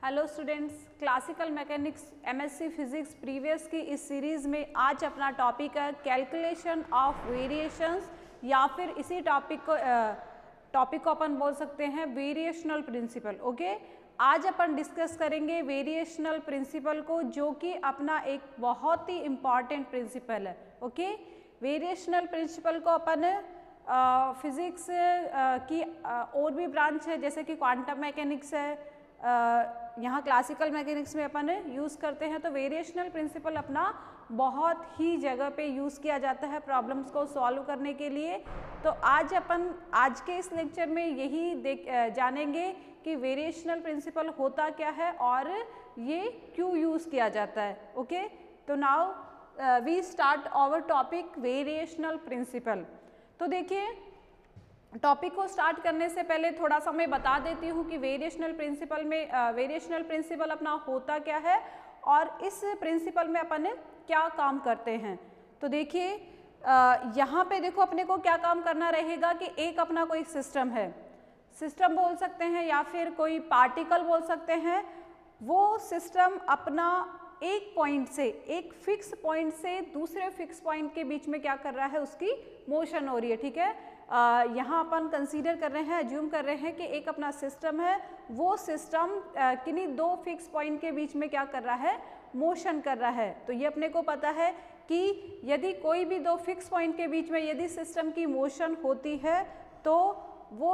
Hello students, classical mechanics MSc physics previous की इस series में आज अपना टॉपिक है कैलकुलेशन ऑफ वेरिएशंस, या फिर इसी टॉपिक को अपन बोल सकते हैं वेरिएशनल प्रिंसिपल। ओके, आज अपन डिस्कस करेंगे वेरिएशनल प्रिंसिपल को, जो कि अपना एक बहुत ही इम्पॉर्टेंट प्रिंसिपल है। ओके, वेरिएशनल प्रिंसिपल को अपन फिजिक्स की और भी ब्रांच है जैसे कि क्वांटम मैकेनिक्स है, यहाँ क्लासिकल मैकेनिक्स में अपन यूज़ करते हैं। तो वेरिएशनल प्रिंसिपल अपना बहुत ही जगह पे यूज़ किया जाता है प्रॉब्लम्स को सॉल्व करने के लिए। तो आज के इस लेक्चर में यही जानेंगे कि वेरिएशनल प्रिंसिपल होता क्या है और ये क्यों यूज़ किया जाता है। ओके, तो now we start our topic variational principle. तो देखिए, टॉपिक को स्टार्ट करने से पहले थोड़ा सा मैं बता देती हूँ कि वेरिएशनल प्रिंसिपल अपना होता क्या है और इस प्रिंसिपल में अपन क्या काम करते हैं। तो देखिए, यहाँ पे देखो अपने को क्या काम करना रहेगा कि एक अपना कोई सिस्टम है, सिस्टम बोल सकते हैं या फिर कोई पार्टिकल बोल सकते हैं। वो सिस्टम अपना एक पॉइंट से, एक फिक्स पॉइंट से दूसरे फिक्स पॉइंट के बीच में क्या कर रहा है, उसकी मोशन हो रही है। ठीक है, यहाँ अपन कंसीडर कर रहे हैं, अज्यूम कर रहे हैं कि एक अपना सिस्टम है, वो सिस्टम किन्हीं दो फिक्स पॉइंट के बीच में क्या कर रहा है, मोशन कर रहा है। तो ये अपने को पता है कि यदि कोई भी दो फिक्स पॉइंट के बीच में यदि सिस्टम की मोशन होती है तो वो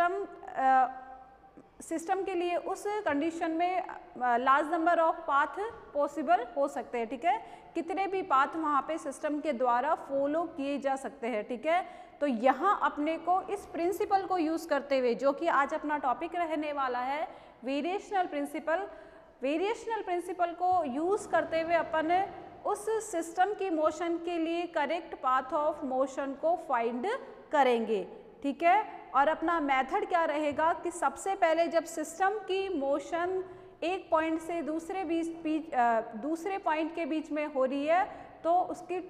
सिस्टम के लिए उस कंडीशन में large number of path possible हो सकते हैं। ठीक है, कितने भी पाथ वहाँ पे सिस्टम के द्वारा फॉलो किए जा सकते हैं। ठीक है, तो यहाँ अपने को इस प्रिंसिपल को यूज़ करते हुए, जो कि आज अपना टॉपिक रहने वाला है वेरिएशनल प्रिंसिपल को यूज़ करते हुए अपन उस सिस्टम की मोशन के लिए करेक्ट पाथ ऑफ मोशन को फाइंड करेंगे। ठीक है, और अपना मेथड क्या रहेगा कि सबसे पहले जब सिस्टम की मोशन एक पॉइंट से दूसरे पॉइंट के बीच में हो रही है तो उसकी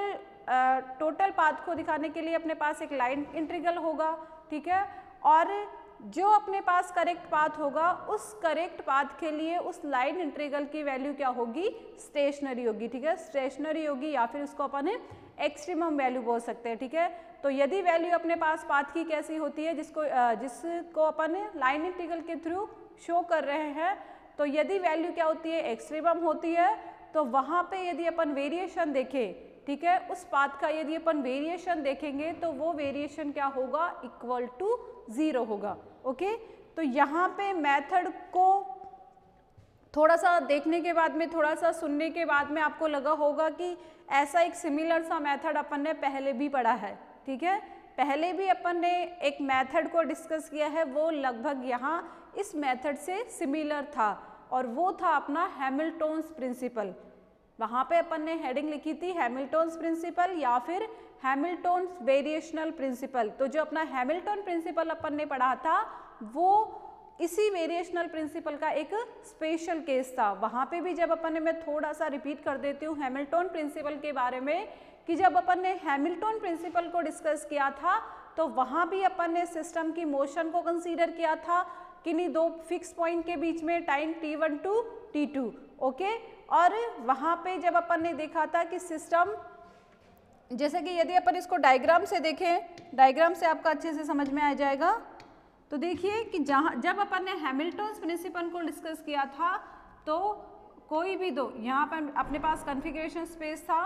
टोटल पाथ को दिखाने के लिए अपने पास एक लाइन इंटीग्रल होगा। ठीक है, और जो अपने पास करेक्ट पाथ होगा उस करेक्ट पाथ के लिए उस लाइन इंटीग्रल की वैल्यू क्या होगी, स्टेशनरी होगी। ठीक है, स्टेशनरी होगी या फिर उसको अपन एक्सट्रीमम वैल्यू बोल सकते हैं। ठीक है, तो यदि वैल्यू अपने पास पाथ की कैसी होती है, जिसको अपन लाइन इंटीग्रल के थ्रू शो कर रहे हैं, तो यदि वैल्यू क्या होती है, एक्सट्रीमम होती है, तो वहाँ पे यदि अपन वेरिएशन देखें, ठीक है, उस पाथ का यदि अपन वेरिएशन देखेंगे तो वो वेरिएशन क्या होगा, इक्वल टू 0 होगा। ओके, तो यहाँ पे मेथड को थोड़ा सा देखने के बाद में, थोड़ा सा सुनने के बाद में आपको लगा होगा कि ऐसा एक सिमिलर सा मेथड अपन ने पहले भी पढ़ा है। ठीक है, पहले भी अपन ने एक मेथड को डिस्कस किया है, वो लगभग यहाँ इस मेथड से सिमिलर था और वो था अपना हैमिल्टन्स प्रिंसिपल। वहाँ पे अपन ने हेडिंग लिखी थी हैमिल्टन्स प्रिंसिपल या फिर हैमिल्टन्स वेरिएशनल प्रिंसिपल। तो जो अपना हैमिल्टन प्रिंसिपल अपन ने पढ़ा था वो इसी वेरिएशनल प्रिंसिपल का एक स्पेशल केस था। वहाँ पे भी जब अपन ने, मैं थोड़ा सा रिपीट कर देती हूँ हैमिल्टन प्रिंसिपल के बारे में, कि जब अपन ने हैमिल्टन प्रिंसिपल को डिस्कस किया था तो वहाँ भी अपन ने सिस्टम की मोशन को कंसीडर किया था किन्हीं दो फिक्स पॉइंट के बीच में time t1 to t2। Okay, और वहाँ पे जब अपन ने देखा था कि सिस्टम, जैसे कि यदि अपन इसको डायग्राम से देखें, डायग्राम से आपका अच्छे से समझ में आ जाएगा। तो देखिए कि जब अपन ने हैमिल्टन्स प्रिंसिपल को डिस्कस किया था तो कोई भी दो, यहाँ पर अपने पास कॉन्फ़िगरेशन स्पेस था,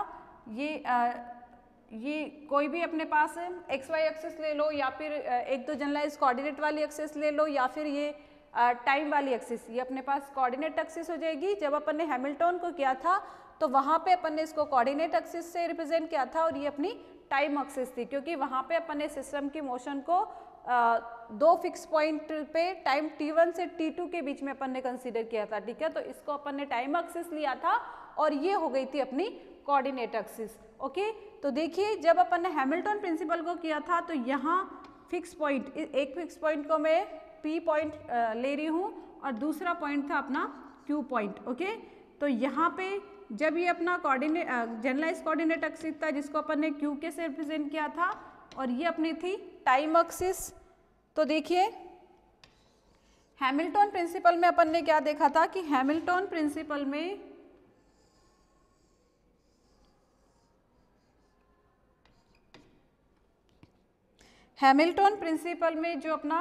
ये कोई भी अपने पास XY एक्सिस ले लो या फिर एक तो जनरलाइज कोऑर्डिनेट वाली एक्सिस ले लो या फिर ये टाइम वाली एक्सिस, ये अपने पास कोऑर्डिनेट एक्सिस हो जाएगी। जब अपन ने हैमिल्टन को किया था तो वहाँ पे अपन ने इसको कोऑर्डिनेट एक्सिस से रिप्रेजेंट किया था और ये अपनी टाइम एक्सिस थी, क्योंकि वहाँ पे अपन ने सिस्टम की मोशन को दो फिक्स पॉइंट पे टाइम t1 से t2 के बीच में अपन ने कंसीडर किया था। ठीक है, तो इसको अपन ने टाइम एक्सिस लिया था और ये हो गई थी अपनी कोऑर्डिनेट एक्सिस। ओके, तो देखिए जब अपन ने हैमिल्टन प्रिंसिपल को किया था तो यहाँ फिक्स पॉइंट, एक फिक्स पॉइंट को मैं P पॉइंट ले रही हूँ और दूसरा पॉइंट था अपना Q पॉइंट। ओके, तो यहाँ पे जब ये अपना कोऑर्डिनेट जनरलाइज कोऑर्डिनेट एक्सिस था जिसको अपन ने Q के से रिप्रेजेंट किया था और ये अपनी थी टाइम एक्सिस। तो देखिए हैमिल्टन प्रिंसिपल में अपन ने क्या देखा था कि हैमिल्टन प्रिंसिपल में जो अपना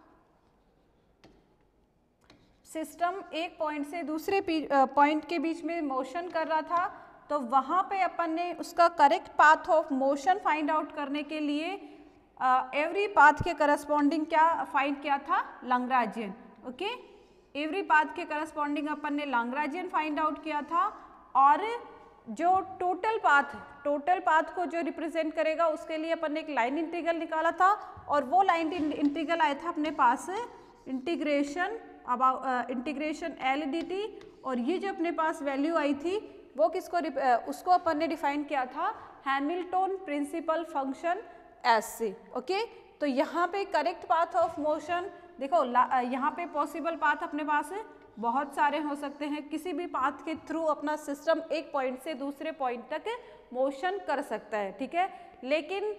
सिस्टम एक पॉइंट से दूसरे पॉइंट के बीच में मोशन कर रहा था, तो वहाँ पे अपन ने उसका correct path of motion find out करने के लिए एवरी पाथ के करस्पॉन्डिंग क्या फाइंड किया था, लैग्रांजियन। ओके, एवरी पाथ के करस्पॉन्डिंग अपन ने लैग्रांजियन फाइंड आउट किया था, और जो टोटल पाथ को जो रिप्रेजेंट करेगा उसके लिए अपन ने एक लाइन इंटीग्रल निकाला था, और वो लाइन इंटीग्रल आया था अपने पास इंटीग्रेशन L dt, और ये जो अपने पास वैल्यू आई थी वो उसको अपन ने डिफाइन किया था हैमिल्टन प्रिंसिपल फंक्शन एस से। ओके, तो यहाँ पे करेक्ट पाथ ऑफ मोशन देखो, यहाँ पे पॉसिबल पाथ अपने पास बहुत सारे हो सकते हैं, किसी भी पाथ के थ्रू अपना सिस्टम एक पॉइंट से दूसरे पॉइंट तक मोशन कर सकता है, ठीक है। लेकिन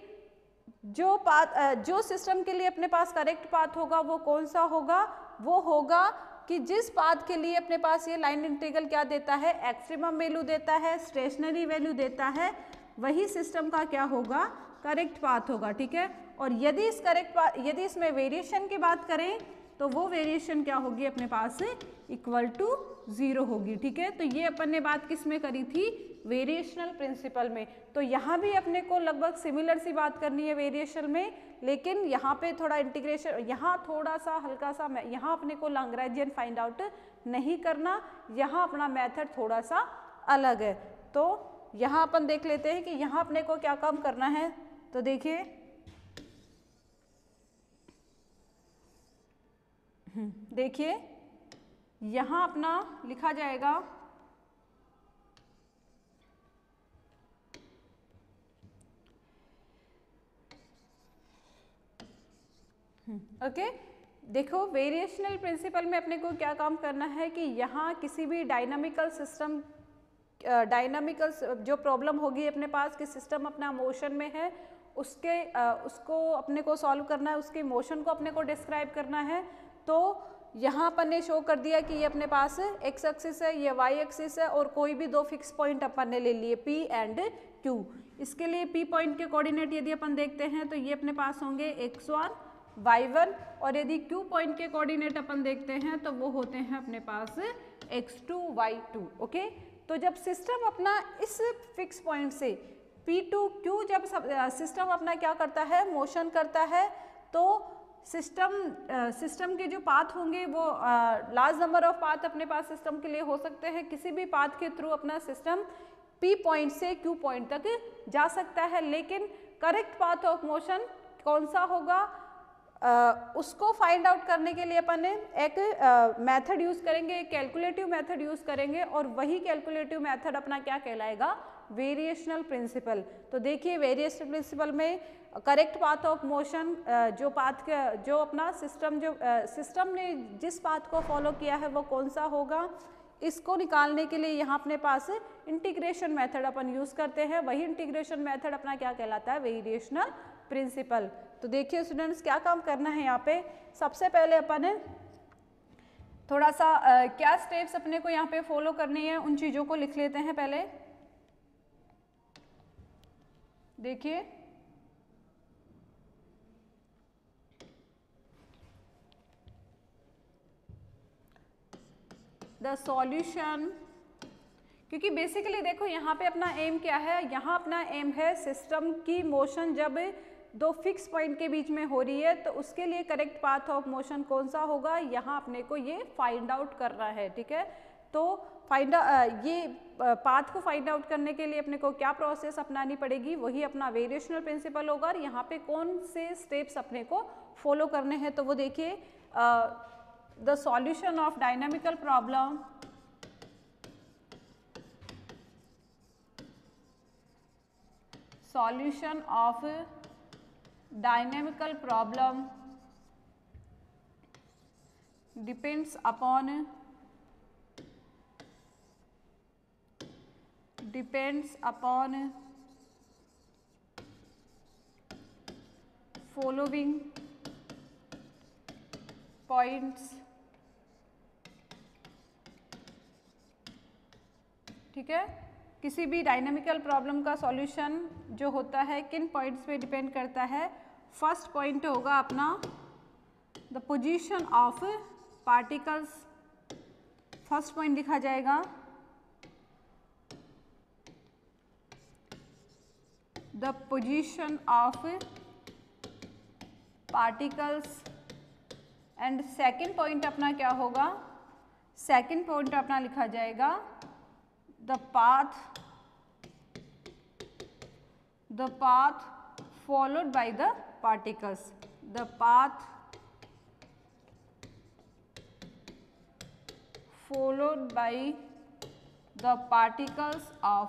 जो सिस्टम के लिए अपने पास करेक्ट पाथ होगा वो कौन सा होगा, वो होगा कि जिस पाथ के लिए अपने पास ये लाइन इंटीग्रल क्या देता है, एक्सट्रीमम वैल्यू देता है, स्टेशनरी वैल्यू देता है, वही सिस्टम का क्या होगा, करेक्ट पाथ होगा, ठीक है। और यदि इसमें वेरिएशन की बात करें तो वो वेरिएशन क्या होगी अपने पास, इक्वल टू 0 होगी, ठीक है। तो ये अपन ने बात किस में करी थी, वेरिएशनल प्रिंसिपल में। तो यहाँ भी अपने को लगभग सिमिलर सी बात करनी है वेरिएशन में, लेकिन यहाँ पे थोड़ा इंटीग्रेशन, यहाँ थोड़ा सा हल्का सा, यहाँ अपने को लैग्रांजियन फाइंड आउट नहीं करना, यहाँ अपना मेथड थोड़ा सा अलग है। तो यहाँ अपन देख लेते हैं कि यहाँ अपने को क्या काम करना है। तो देखिए, यहाँ अपना लिखा जाएगा ओके, देखो वेरिएशनल प्रिंसिपल में अपने को क्या काम करना है कि यहाँ किसी भी डायनामिकल जो प्रॉब्लम होगी अपने पास कि सिस्टम अपना मोशन में है, उसको अपने को सॉल्व करना है, उसके मोशन को अपने को डिस्क्राइब करना है। तो यहाँ अपन ने शो कर दिया कि ये अपने पास एक्स एक्सिस है, ये वाई एक्सिस है, और कोई भी दो फिक्स पॉइंट अपन ने ले लिए P एंड Q। इसके लिए P पॉइंट के कोऑर्डिनेट यदि अपन देखते हैं तो ये अपने पास होंगे x1 y1, और यदि Q पॉइंट के कोऑर्डिनेट अपन देखते हैं तो वो होते हैं अपने पास x2 y2। ओके, तो जब सिस्टम अपना इस फिक्स पॉइंट से P2 Q जब सिस्टम अपना क्या करता है, मोशन करता है, तो सिस्टम के जो पाथ होंगे वो लार्ज नंबर ऑफ पाथ अपने पास सिस्टम के लिए हो सकते हैं। किसी भी पाथ के थ्रू अपना सिस्टम P पॉइंट से Q पॉइंट तक जा सकता है, लेकिन करेक्ट पाथ ऑफ मोशन कौन सा होगा, उसको फाइंड आउट करने के लिए अपन एक मेथड यूज़ करेंगे, एक कैलकुलेटिव मेथड यूज़ करेंगे, और वही कैलकुलेटिव मेथड अपना क्या कहलाएगा, वेरिएशनल प्रिंसिपल। तो देखिए, वेरिएशनल प्रिंसिपल में करेक्ट पाथ ऑफ मोशन जो अपना सिस्टम ने जिस पाथ को फॉलो किया है वो कौन सा होगा, इसको निकालने के लिए यहाँ अपने पास इंटीग्रेशन मेथड अपन यूज़ करते हैं। वही इंटीग्रेशन मेथड अपना क्या कहलाता है, वेरिएशनल प्रिंसिपल। तो देखिए स्टूडेंट्स, क्या काम करना है यहाँ पे, सबसे पहले अपन थोड़ा सा क्या स्टेप्स अपने को यहाँ पे फॉलो करनी है उन चीज़ों को लिख लेते हैं पहले। देखिए, द सॉल्यूशन, क्योंकि बेसिकली देखो यहाँ पे अपना एम क्या है, यहाँ अपना एम है सिस्टम की मोशन जब दो फिक्स पॉइंट के बीच में हो रही है तो उसके लिए करेक्ट पाथ ऑफ मोशन कौन सा होगा, यहाँ अपने को ये फाइंड आउट करना है, ठीक है। तो ये पाथ को फाइंड आउट करने के लिए अपने को क्या प्रोसेस अपनानी पड़ेगी, वही अपना वेरिएशनल प्रिंसिपल होगा। और यहाँ पे कौन से स्टेप्स अपने को फॉलो करने हैं, तो वो देखिए, the solution of dynamical problem, solution of dynamical problem depends upon following points. ठीक है। किसी भी डायनेमिकल प्रॉब्लम का सॉल्यूशन जो होता है किन पॉइंट्स पे डिपेंड करता है? फर्स्ट पॉइंट होगा अपना the position of particles, first point लिखा जाएगा the position of particles, and second point अपना क्या होगा? सेकेंड पॉइंट अपना लिखा जाएगा the path followed by the particles, the path followed by the particles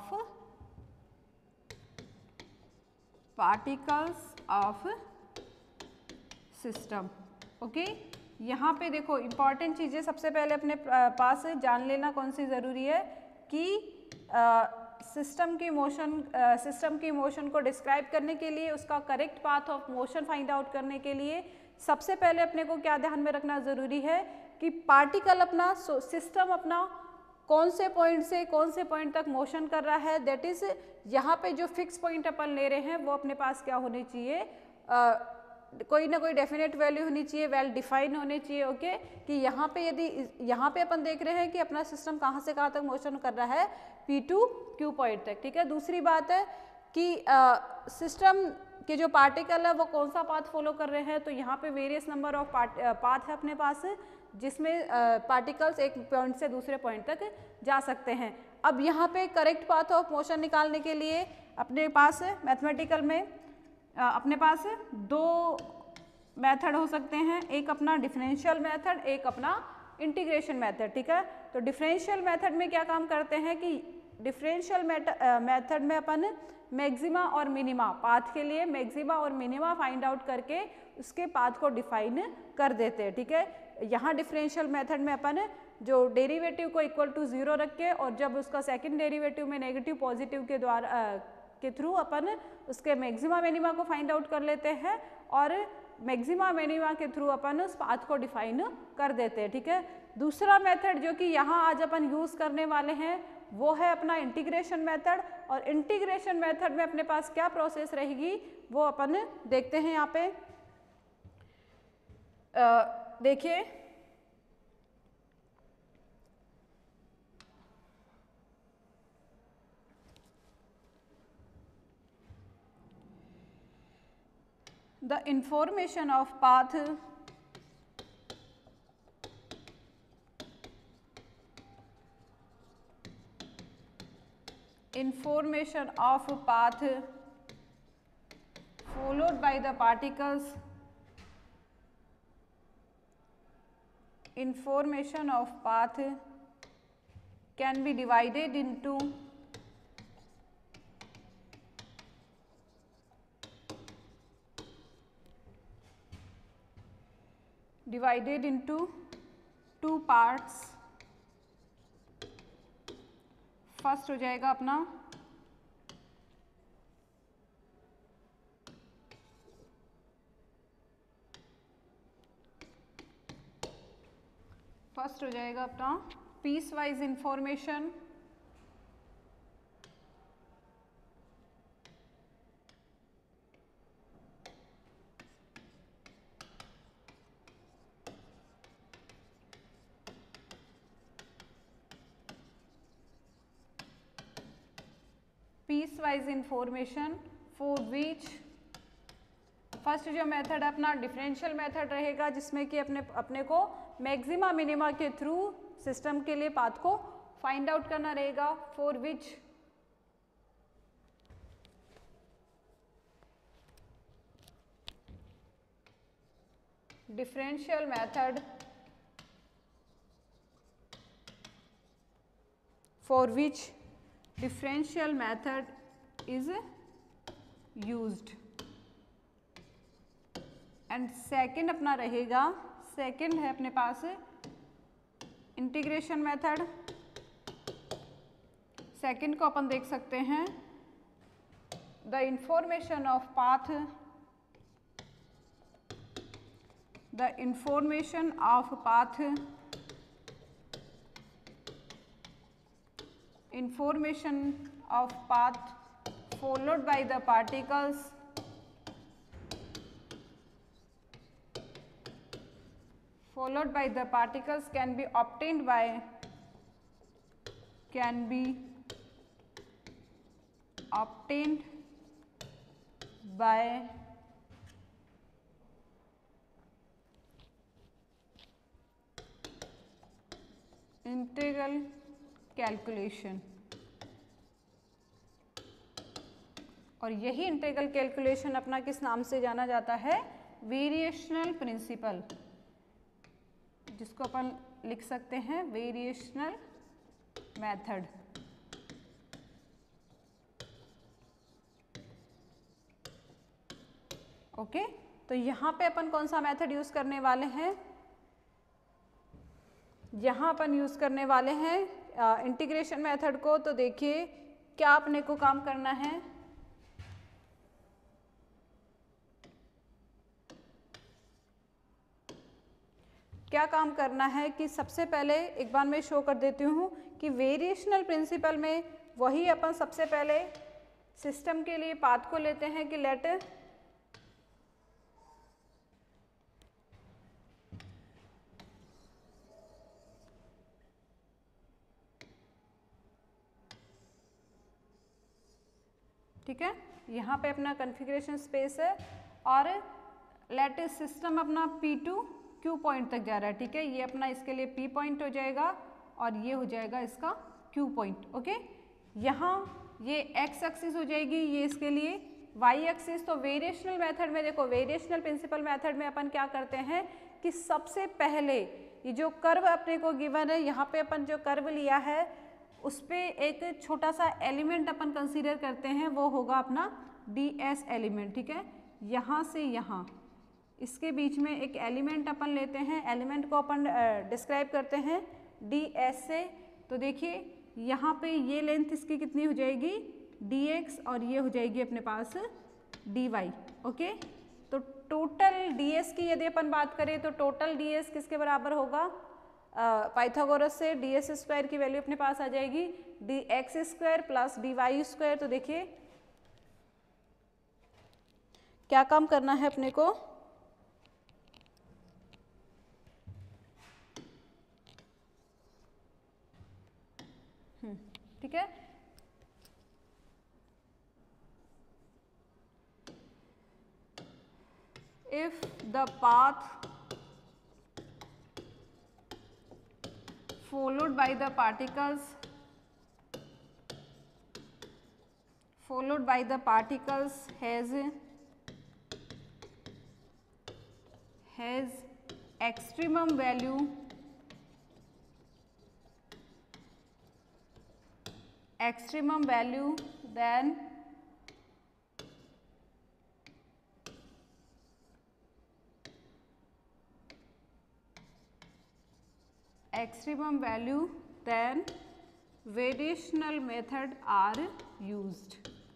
of system। Okay, यहाँ पे देखो इंपॉर्टेंट चीज़ें सबसे पहले अपने पास जान लेना कौन सी ज़रूरी है कि सिस्टम की मोशन को डिस्क्राइब करने के लिए, उसका correct path of motion find out करने के लिए सबसे पहले अपने को क्या ध्यान में रखना ज़रूरी है कि पार्टिकल अपना, सिस्टम अपना कौन से पॉइंट से कौन से पॉइंट तक मोशन कर रहा है, दैट इज़ यहाँ पे जो फिक्स पॉइंट अपन ले रहे हैं वो अपने पास क्या होने चाहिए, कोई ना कोई डेफिनेट वैल्यू होनी चाहिए, वेल डिफाइन होने चाहिए। ओके, कि यहाँ पे यदि यहाँ पे अपन देख रहे हैं कि अपना सिस्टम कहाँ से कहाँ तक मोशन कर रहा है, P टू Q पॉइंट तक। ठीक है, दूसरी बात है कि सिस्टम के जो पार्टिकल है वो कौन सा पाथ फॉलो कर रहे हैं, तो यहाँ पे वेरियस नंबर ऑफ पाथ है अपने पास, जिसमें पार्टिकल्स एक पॉइंट से दूसरे पॉइंट तक जा सकते हैं। अब यहाँ पे करेक्ट पाथ ऑफ मोशन निकालने के लिए अपने पास मैथमेटिकल में अपने पास दो मेथड हो सकते हैं, एक अपना डिफरेंशियल मेथड, एक अपना इंटीग्रेशन मेथड। ठीक है, तो डिफरेंशियल मेथड में क्या काम करते हैं कि डिफरेंशियल मेथड में अपन मैक्सिमा और मिनिमा, पाथ के लिए मैक्सिमा और मिनिमा फाइंड आउट करके उसके पाथ को डिफाइन कर देते हैं। ठीक है, यहाँ डिफरेंशियल मेथड में अपन जो डेरिवेटिव को इक्वल टू 0 रख के और जब उसका सेकंड डेरिवेटिव में नेगेटिव पॉजिटिव के द्वारा के थ्रू अपन उसके मैक्सिमा मिनिमा को फाइंड आउट कर लेते हैं और मैक्सिमा मिनिमा के थ्रू अपन उस पाथ को डिफाइन कर देते हैं। ठीक है, दूसरा मेथड जो कि यहाँ आज अपन यूज़ करने वाले हैं वो है अपना इंटीग्रेशन मेथड, और इंटीग्रेशन मेथड में अपने पास क्या प्रोसेस रहेगी वो अपन देखते हैं। यहाँ पे देखिए, the information of path followed by the particles, information of path can be divided into two parts। First हो जाएगा अपना piecewise information, for which first जो मेथड अपना डिफरेंशियल मेथड रहेगा जिसमें कि अपने को मैक्सिमा मिनिमा के थ्रू सिस्टम के लिए पाथ को फाइंड आउट करना रहेगा, for which differential method is used, and second अपना रहेगा, सेकेंड है अपने पास इंटीग्रेशन मेथड। सेकेंड को अपन देख सकते हैं the information of path information of path followed by the particles can be obtained by integral calculation. और यही इंटीग्रल कैलकुलेशन अपना किस नाम से जाना जाता है? वेरिएशनल प्रिंसिपल, जिसको अपन लिख सकते हैं वेरिएशनल मेथड। ओके, तो यहाँ पे अपन कौन सा मेथड यूज करने वाले हैं? यहाँ अपन यूज करने वाले हैं इंटीग्रेशन मेथड को। तो देखिए क्या अपने को काम करना है, क्या काम करना है कि सबसे पहले एक बार मैं शो कर देती हूँ कि वेरिएशनल प्रिंसिपल में वही अपन सबसे पहले सिस्टम के लिए पाथ को लेते हैं कि लेट ठीक है, यहाँ पे अपना कॉन्फ़िगरेशन स्पेस है और लेट सिस्टम अपना P2 Q पॉइंट तक जा रहा है। ठीक है, ये अपना इसके लिए P पॉइंट हो जाएगा और ये हो जाएगा इसका Q पॉइंट। ओके, यहाँ ये X एक्सिस हो जाएगी, ये इसके लिए Y एक्सिस। तो वेरिएशनल मेथड में देखो, वेरिएशनल प्रिंसिपल मेथड में अपन क्या करते हैं कि सबसे पहले ये जो कर्व अपने को गिवन है, यहाँ पे अपन जो कर्व लिया है उस पे एक छोटा सा एलिमेंट अपन कंसीडर करते हैं, वो होगा अपना ds एलिमेंट। ठीक है, यहाँ से यहाँ इसके बीच में एक एलिमेंट अपन लेते हैं, एलिमेंट को अपन डिस्क्राइब करते हैं ds से। तो देखिए यहाँ पे ये लेंथ इसकी कितनी हो जाएगी dx और ये हो जाएगी अपने पास dy। ओके, तो टोटल ds की यदि अपन बात करें तो टोटल ds किसके बराबर होगा? पाइथागोरस से ds स्क्वायर की वैल्यू अपने पास आ जाएगी dx square plus dy square. तो देखिए क्या काम करना है अपने को, ठीक है, if the path followed by the particles has extremum value then variational method are used।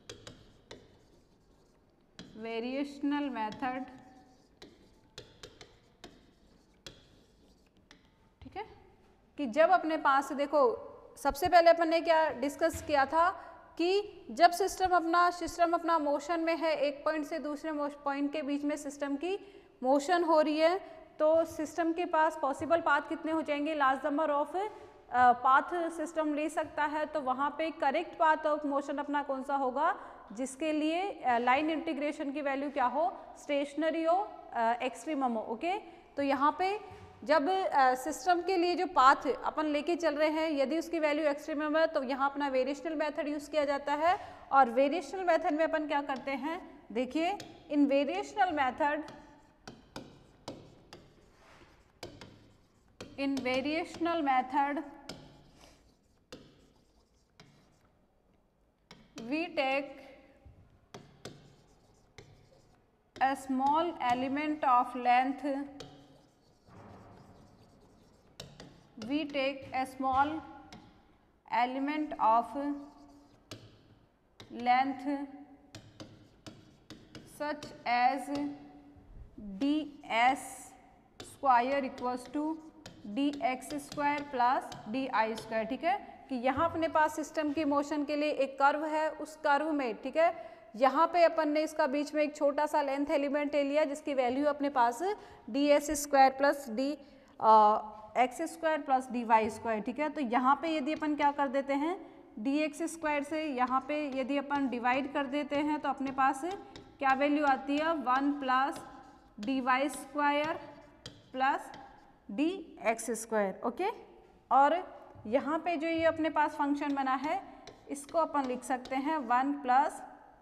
Variational method, ठीक है, कि जब अपने पास देखो सबसे पहले अपन ने क्या डिस्कस किया था कि जब सिस्टम अपना मोशन में है, एक पॉइंट से दूसरे पॉइंट के बीच में सिस्टम की मोशन हो रही है, तो सिस्टम के पास पॉसिबल पाथ कितने हो जाएंगे? Large number of path system ले सकता है। तो वहाँ पे करेक्ट पाथ ऑफ मोशन अपना कौन सा होगा? जिसके लिए लाइन इंटीग्रेशन की वैल्यू क्या हो? स्टेशनरी हो, एक्सट्रीमम हो। ओके, तो यहाँ पे जब सिस्टम के लिए जो पाथ अपन लेके चल रहे हैं, यदि उसकी वैल्यू एक्सट्रीमम है तो यहाँ अपना वेरिएशनल मेथड यूज़ किया जाता है। और वेरिएशनल मेथड में अपन क्या करते हैं? देखिए, in variational method we take a small element of length, such as ds square equals to dx square plus dy square. ठीक है, कि यहाँ अपने पास सिस्टम की मोशन के लिए एक कर्व है, उस कर्व में, ठीक है, यहाँ पे अपन ने इसका बीच में एक छोटा सा लेंथ एलिमेंट ले लिया जिसकी वैल्यू अपने पास D S square plus D X square plus D Y square, ठीक है। तो यहाँ पे यदि अपन क्या कर देते हैं, डी एक्स स्क्वायर से यहाँ पे यदि अपन डिवाइड कर देते हैं तो अपने पास क्या वैल्यू आती है, 1 plus D Y square plus D X square, okay. और यहाँ पे जो ये अपने पास फंक्शन बना है इसको अपन लिख सकते हैं 1 प्लस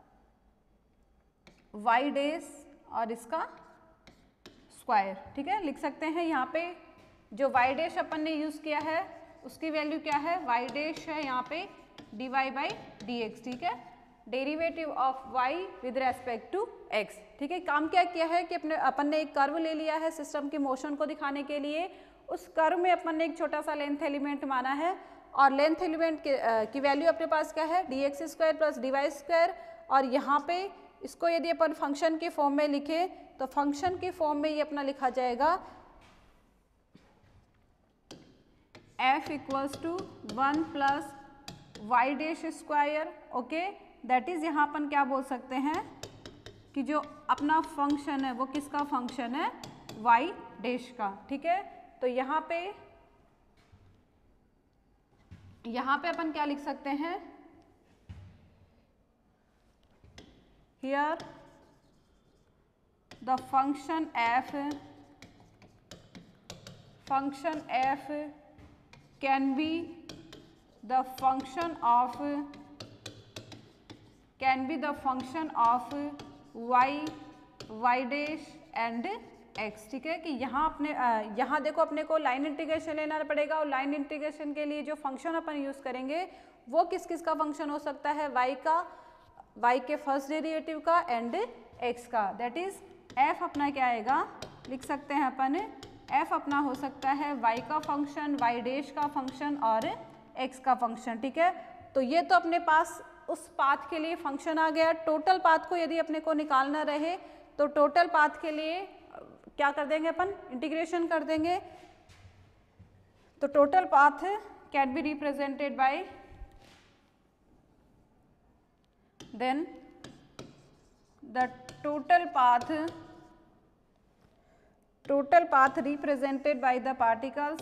वाई डेज और इसका स्क्वायर, ठीक है, लिख सकते हैं। यहाँ पे जो वाई डैश अपन ने यूज़ किया है उसकी वैल्यू क्या है, वाई डैश है यहाँ पे D Y by D x, ठीक है, derivative of y with respect to x, ठीक है। काम क्या किया है कि अपन ने एक कर्व ले लिया है सिस्टम की मोशन को दिखाने के लिए, उस कर्व में अपन ने एक छोटा सा लेंथ एलिमेंट माना है और लेंथ एलिमेंट की वैल्यू अपने पास क्या है, D X square plus D Y square, और यहाँ पे इसको यदि अपन फंक्शन के फॉर्म में लिखे तो फंक्शन के फॉर्म में ये अपना लिखा जाएगा f equals to 1 plus Y dash square, okay. That is यहाँ अपन क्या बोल सकते हैं कि जो अपना फंक्शन है वो किसका फंक्शन है, वाई डैश का, ठीक है। तो यहाँ पे अपन क्या लिख सकते हैं, here the function f can be the function of y dash and x, ठीक है। कि यहाँ देखो अपने को लाइन इंटीग्रेशन लेना पड़ेगा और लाइन इंटीग्रेशन के लिए जो फंक्शन अपन यूज़ करेंगे वो किस किस का फंक्शन हो सकता है, y के फर्स्ट डेरिवेटिव का एंड x का, दैट इज f अपना क्या आएगा, लिख सकते हैं अपन f अपना हो सकता है y का फंक्शन, y डैश का फंक्शन और x का फंक्शन, ठीक है। तो ये तो अपने पास उस पाथ के लिए फंक्शन आ गया। टोटल पाथ को यदि अपने को निकालना रहे तो टोटल पाथ के लिए क्या कर देंगे अपन, इंटीग्रेशन कर देंगे। तो total path can be represented by then the total path represented by the particles,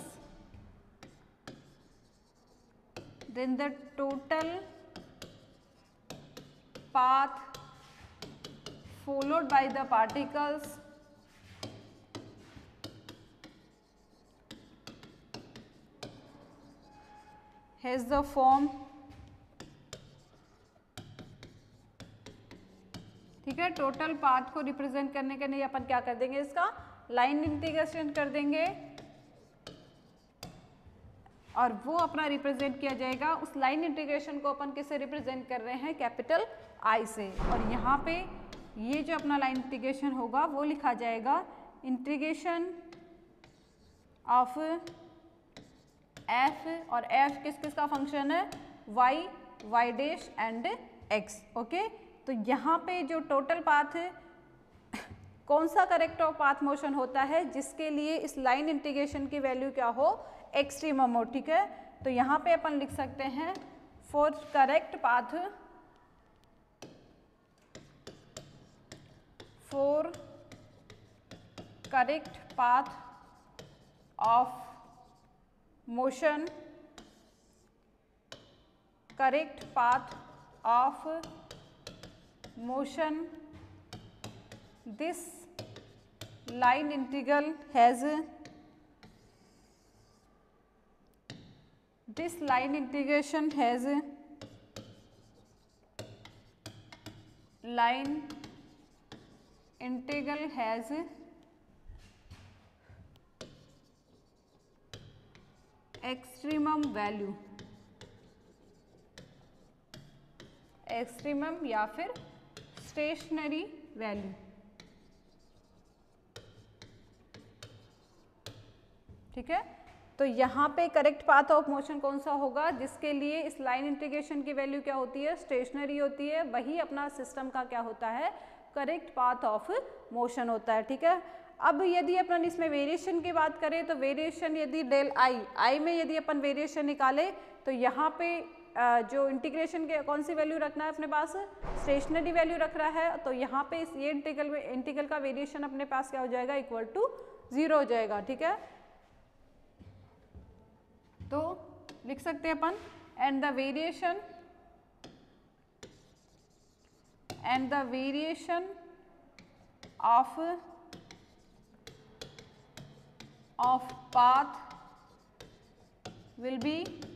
then the total path followed by the particles has the form, ठीक है। टोटल पाथ को रिप्रेजेंट करने के लिए अपन क्या कर देंगे, इसका लाइन इंटीग्रेशन कर देंगे और वो अपना रिप्रेजेंट किया जाएगा। उस लाइन इंटीग्रेशन को अपन किससे रिप्रेजेंट कर रहे हैं, कैपिटल I से, और यहाँ पे ये जो अपना लाइन इंटीग्रेशन होगा वो लिखा जाएगा इंटीग्रेशन ऑफ f, और f किस किस का फंक्शन है, y dash and x, okay. तो यहाँ पे जो टोटल पाथ कौन सा करेक्ट ऑफ पाथ मोशन होता है जिसके लिए इस लाइन इंटीग्रेशन की वैल्यू क्या हो, एक्सट्रीमम हो, ठीक है। तो यहाँ पे अपन लिख सकते हैं for correct path of motion, this line integral has extremum value, extremum या फिर स्टेशनरी वैल्यू, ठीक है। तो यहाँ पे करेक्ट पाथ ऑफ मोशन कौन सा होगा, जिसके लिए इस लाइन इंटीग्रेशन की वैल्यू क्या होती है, स्टेशनरी होती है, वही अपना सिस्टम का क्या होता है, करेक्ट पाथ ऑफ मोशन होता है, ठीक है। अब यदि अपन इसमें वेरिएशन की बात करें तो वेरिएशन यदि डेल आई में यदि अपन वेरिएशन निकाले तो यहाँ पे जो इंटीग्रेशन के कौन सी वैल्यू रखना है अपने पास, स्टेशनरी वैल्यू रख रहा है, तो यहाँ पे इस ये इंटीग्रल का वेरिएशन अपने पास क्या हो जाएगा, इक्वल टू 0 हो जाएगा। ठीक है, तो लिख सकते हैं अपन and the variation of path will be,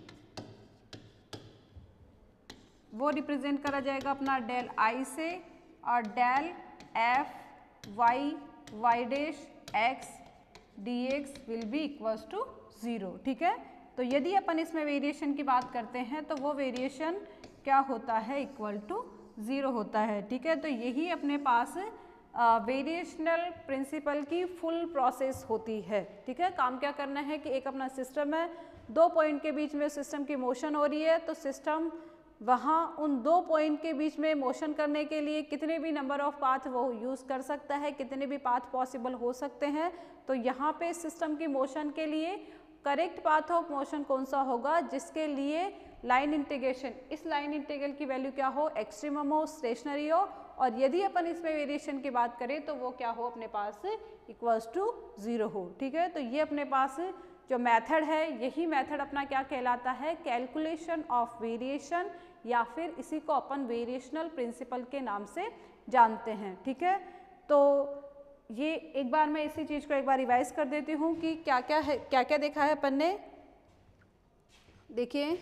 वो रिप्रेजेंट करा जाएगा अपना डेल आई से, और del F Y dash X D X will be equals to 0। ठीक है, तो यदि अपन इसमें वेरिएशन की बात करते हैं तो वो वेरिएशन क्या होता है, इक्वल टू 0 होता है। ठीक है, तो यही अपने पास वेरिएशनल प्रिंसिपल की फुल प्रोसेस होती है। ठीक है, काम क्या करना है कि एक अपना सिस्टम है, 2 पॉइंट के बीच में सिस्टम की मोशन हो रही है, तो सिस्टम वहाँ उन 2 पॉइंट के बीच में मोशन करने के लिए कितने भी नंबर ऑफ पाथ वो यूज़ कर सकता है, कितने भी पाथ पॉसिबल हो सकते हैं। तो यहाँ पे सिस्टम की मोशन के लिए करेक्ट पाथ ऑफ मोशन कौन सा होगा, जिसके लिए लाइन इंटीग्रेशन, इस लाइन इंटीग्रल की वैल्यू क्या हो, एक्सट्रीमम हो, स्टेशनरी हो, और यदि अपन इसमें वेरिएशन की बात करें तो वो क्या हो अपने पास, इक्वल्स टू 0 हो। ठीक है, तो ये अपने पास जो मेथड है, यही मेथड अपना क्या कहलाता है, कैलकुलेशन ऑफ वेरिएशन, या फिर इसी को अपन वेरिएशनल प्रिंसिपल के नाम से जानते हैं। ठीक है, तो ये एक बार मैं इसी चीज़ को एक बार रिवाइज कर देती हूँ कि क्या क्या है, क्या क्या देखा है अपन ने। देखिए,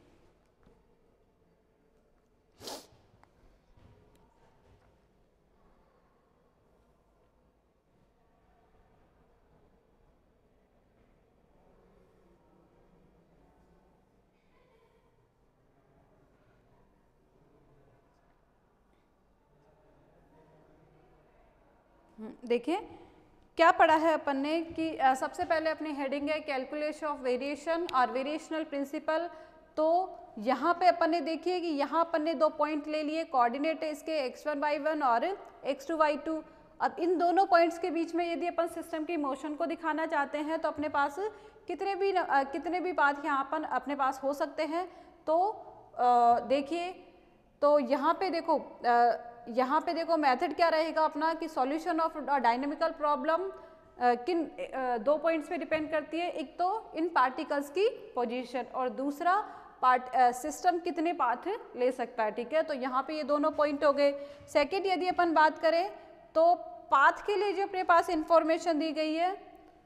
देखिए क्या पढ़ा है अपन ने कि सबसे पहले अपनी हेडिंग है कैलकुलेशन ऑफ वेरिएशन और वेरिएशनल प्रिंसिपल। तो यहाँ पे अपन ने देखिए कि यहाँ अपन ने 2 पॉइंट ले लिए, कोऑर्डिनेट है इसके x1 y1 और x2 y2। अब इन दोनों पॉइंट्स के बीच में यदि अपन सिस्टम की मोशन को दिखाना चाहते हैं तो अपने पास कितने भी पाथ यहाँ अपन अपने पास हो सकते हैं। तो देखिए, तो यहाँ पे देखो मेथड क्या रहेगा अपना कि सॉल्यूशन ऑफ डायनेमिकल प्रॉब्लम किन 2 पॉइंट्स पे डिपेंड करती है, एक तो इन पार्टिकल्स की पोजीशन और दूसरा सिस्टम कितने पाथ ले सकता है। ठीक है, तो यहाँ पे ये दोनों पॉइंट हो गए। सेकंड, यदि अपन बात करें तो पाथ के लिए जो अपने पास इंफॉर्मेशन दी गई है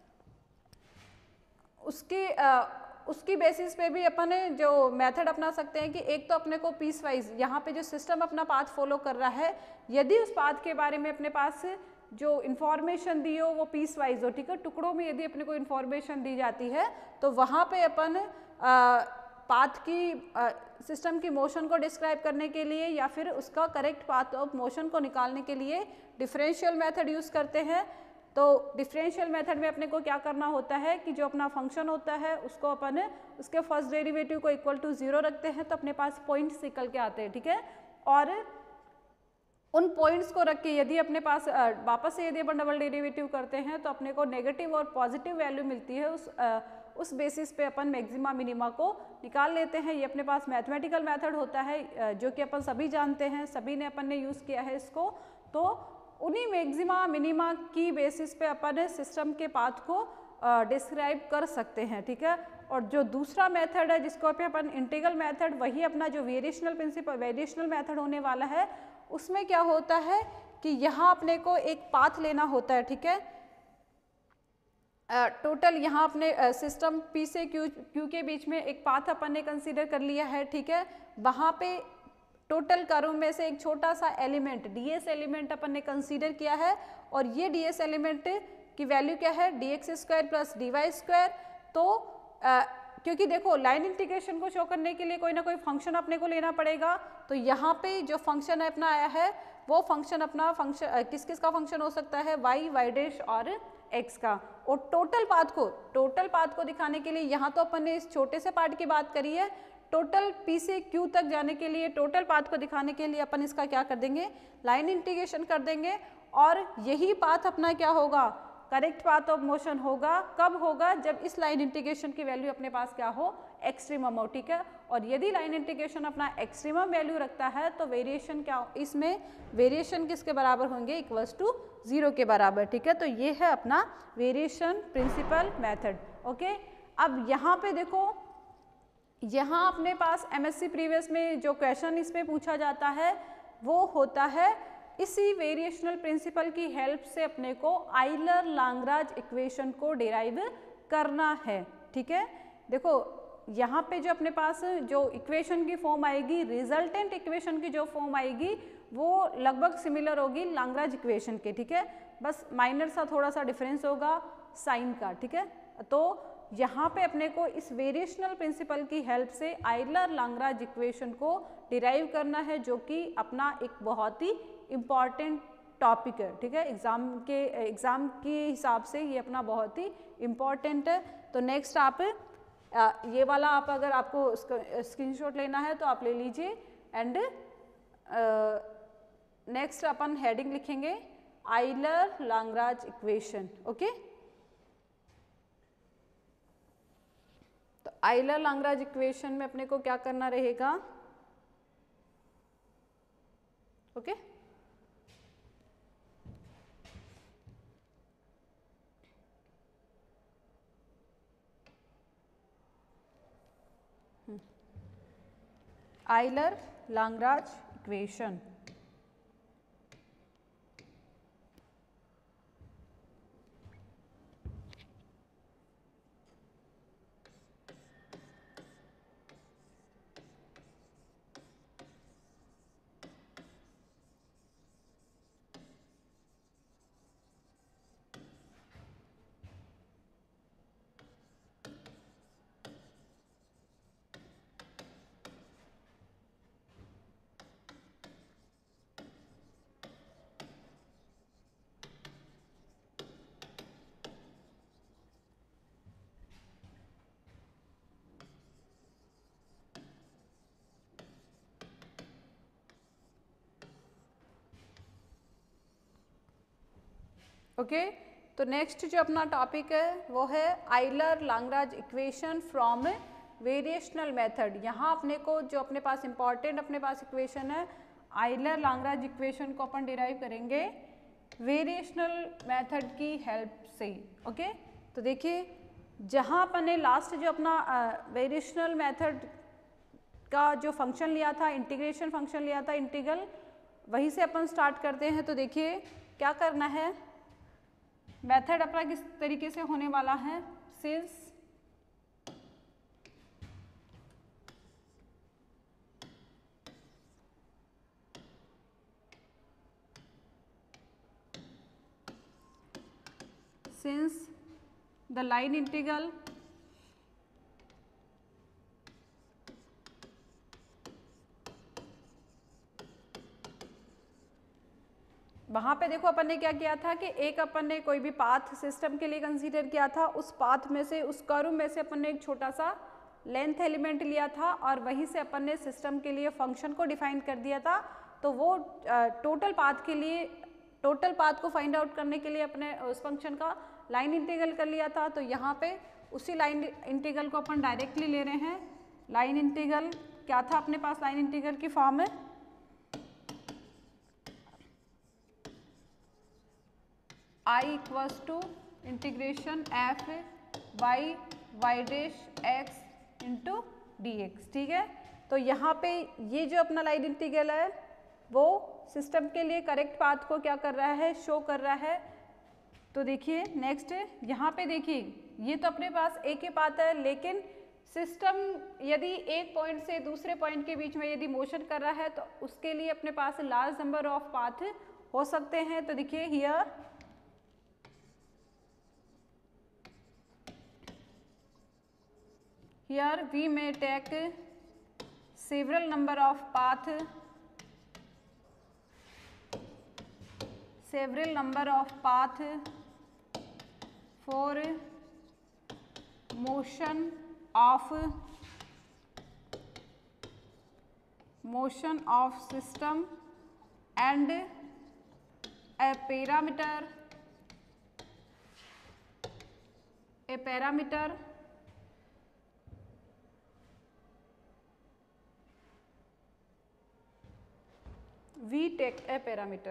उसकी बेसिस पे भी अपन जो मेथड अपना सकते हैं कि एक तो अपने को पीस वाइज यहाँ पे जो सिस्टम अपना पाथ फॉलो कर रहा है, यदि उस पाथ के बारे में अपने पास जो इन्फॉर्मेशन दी हो वो पीस वाइज हो। ठीक है, टुकड़ों में यदि अपने को इन्फॉर्मेशन दी जाती है तो वहाँ पे अपन पाथ की सिस्टम की मोशन को डिस्क्राइब करने के लिए या फिर उसका करेक्ट पाथ ऑफ मोशन को निकालने के लिए डिफरेंशियल मेथड यूज़ करते हैं। तो डिफरेंशियल मेथड में अपने को क्या करना होता है कि जो अपना फंक्शन होता है उसको अपन उसके फर्स्ट डेरिवेटिव को इक्वल टू 0 रखते हैं, तो अपने पास पॉइंट्स निकल के आते हैं। ठीक है, और उन पॉइंट्स को रख के यदि अपने पास वापस से यदि अपन डबल डेरिवेटिव करते हैं तो अपने को नेगेटिव और पॉजिटिव वैल्यू मिलती है, उस बेसिस पे अपन मैक्सिमा मिनिमा को निकाल लेते हैं। ये अपने पास मैथमेटिकल मेथड होता है जो कि अपन सभी जानते हैं, सभी ने अपन ने यूज़ किया है इसको। तो उन्हीं मैक्सिमा मिनिमा की बेसिस पे अपन सिस्टम के पाथ को डिस्क्राइब कर सकते हैं। ठीक है, और जो दूसरा मेथड है जिसको अपन इंटीग्रल मेथड, वही अपना जो वेरिएशनल मेथड होने वाला है, उसमें क्या होता है कि यहाँ अपने को एक पाथ लेना होता है। ठीक है, टोटल यहाँ अपने सिस्टम P से Q के बीच में एक पाथ अपन ने कंसीडर कर लिया है। ठीक है, वहाँ पे टोटल कर्व में से एक छोटा सा एलिमेंट ds एलिमेंट अपन ने कंसीडर किया है, और ये ds एलिमेंट की वैल्यू क्या है, dx² प्लस dy²। तो क्योंकि देखो लाइन इंटीग्रेशन को शो करने के लिए कोई ना कोई फंक्शन अपने को लेना पड़ेगा, तो यहाँ पे जो फंक्शन अपना आया है वो फंक्शन अपना किस किस का फंक्शन हो सकता है, y डैश और x का। और टोटल पाथ को दिखाने के लिए यहाँ तो अपन ने इस छोटे से पार्ट की बात करी है, टोटल P से Q तक जाने के लिए टोटल पाथ को दिखाने के लिए अपन इसका क्या कर देंगे, लाइन इंटीग्रेशन कर देंगे। और यही पाथ अपना क्या होगा, करेक्ट पाथ ऑफ मोशन होगा, कब होगा, जब इस लाइन इंटीग्रेशन की वैल्यू अपने पास क्या हो, एक्सट्रीमम हो, ठीक है। और यदि लाइन इंटीग्रेशन अपना एक्सट्रीमम वैल्यू रखता है तो वेरिएशन क्या, इसमें वेरिएशन किसके बराबर होंगे, इक्वल्स टू 0 के बराबर, ठीक है। तो ये है अपना वेरिएशन प्रिंसिपल मेथड, ओके। अब यहाँ पे देखो, यहाँ अपने पास एमएससी प्रीवियस में जो क्वेश्चन इसमें पूछा जाता है वो होता है इसी वेरिएशनल प्रिंसिपल की हेल्प से अपने को आइलर लैग्रांज इक्वेशन को डिराइव करना है, ठीक है। देखो यहाँ पे जो अपने पास जो इक्वेशन की फॉर्म आएगी, रिजल्टेंट इक्वेशन की जो फॉर्म आएगी वो लगभग सिमिलर होगी लैग्रांज इक्वेशन के, ठीक है। बस माइनर सा थोड़ा सा डिफरेंस होगा साइन का, ठीक है। तो यहाँ पे अपने को इस वेरिएशनल प्रिंसिपल की हेल्प से आइलर लैग्रांज इक्वेशन को डिराइव करना है, जो कि अपना एक बहुत ही इम्पॉर्टेंट टॉपिक है, ठीक है। एग्ज़ाम के हिसाब से ये अपना बहुत ही इम्पॉर्टेंट है। तो नेक्स्ट आप ये वाला आप अगर आपको स्क्रीनशॉट लेना है तो आप ले लीजिए। एंड नेक्स्ट अपन हेडिंग लिखेंगे आइलर लैग्रांज इक्वेशन, ओके। तो आइलर लैग्रांज इक्वेशन में अपने को क्या करना रहेगा, okay. Euler Lagrange equation, okay. तो नेक्स्ट जो अपना टॉपिक है वो है Euler Lagrange equation from variational method. यहाँ अपने को जो अपने पास इम्पॉर्टेंट अपने पास इक्वेशन है आइलर लैग्रांज इक्वेशन को अपन डिराइव करेंगे वेरिएशनल मेथड की हेल्प से, ओके। तो देखिए जहाँ अपन ने लास्ट जो अपना वेरिएशनल मेथड का जो फंक्शन लिया था, इंटीग्रेशन फंक्शन लिया था, इंटीग्रल, वहीं से अपन स्टार्ट करते हैं। तो देखिए क्या करना है, मेथड अपना किस तरीके से होने वाला है, since the line integral वहाँ पे देखो अपन ने क्या किया था कि एक अपन ने कोई भी पाथ सिस्टम के लिए कंसीडर किया था, उस पाथ में से, उस कर्व में से अपन ने एक छोटा सा लेंथ एलिमेंट लिया था और वहीं से अपन ने सिस्टम के लिए फंक्शन को डिफाइन कर दिया था। तो वो टोटल पाथ के लिए, टोटल पाथ को फाइंड आउट करने के लिए अपने उस फंक्शन का लाइन इंटीग्रल कर लिया था। तो यहाँ पे उसी लाइन इंटीग्रल को अपन डायरेक्टली ले रहे हैं। लाइन इंटीग्रल क्या था अपने पास, लाइन इंटीग्रल की फॉर्म में I equals to integration F Y Y dash X into D x, ठीक है। तो यहाँ पे ये जो अपना लाइन इंटीग्रल है वो सिस्टम के लिए करेक्ट पाथ को क्या कर रहा है, शो कर रहा है। तो देखिए नेक्स्ट यहाँ पे देखिए ये तो अपने पास एक ही पाथ है, लेकिन सिस्टम यदि एक पॉइंट से दूसरे पॉइंट के बीच में यदि मोशन कर रहा है तो उसके लिए अपने पास लार्ज नंबर ऑफ पाथ हो सकते हैं। तो देखिए here we may take several number of path for motion of system and a parameter a parameter we take a parameter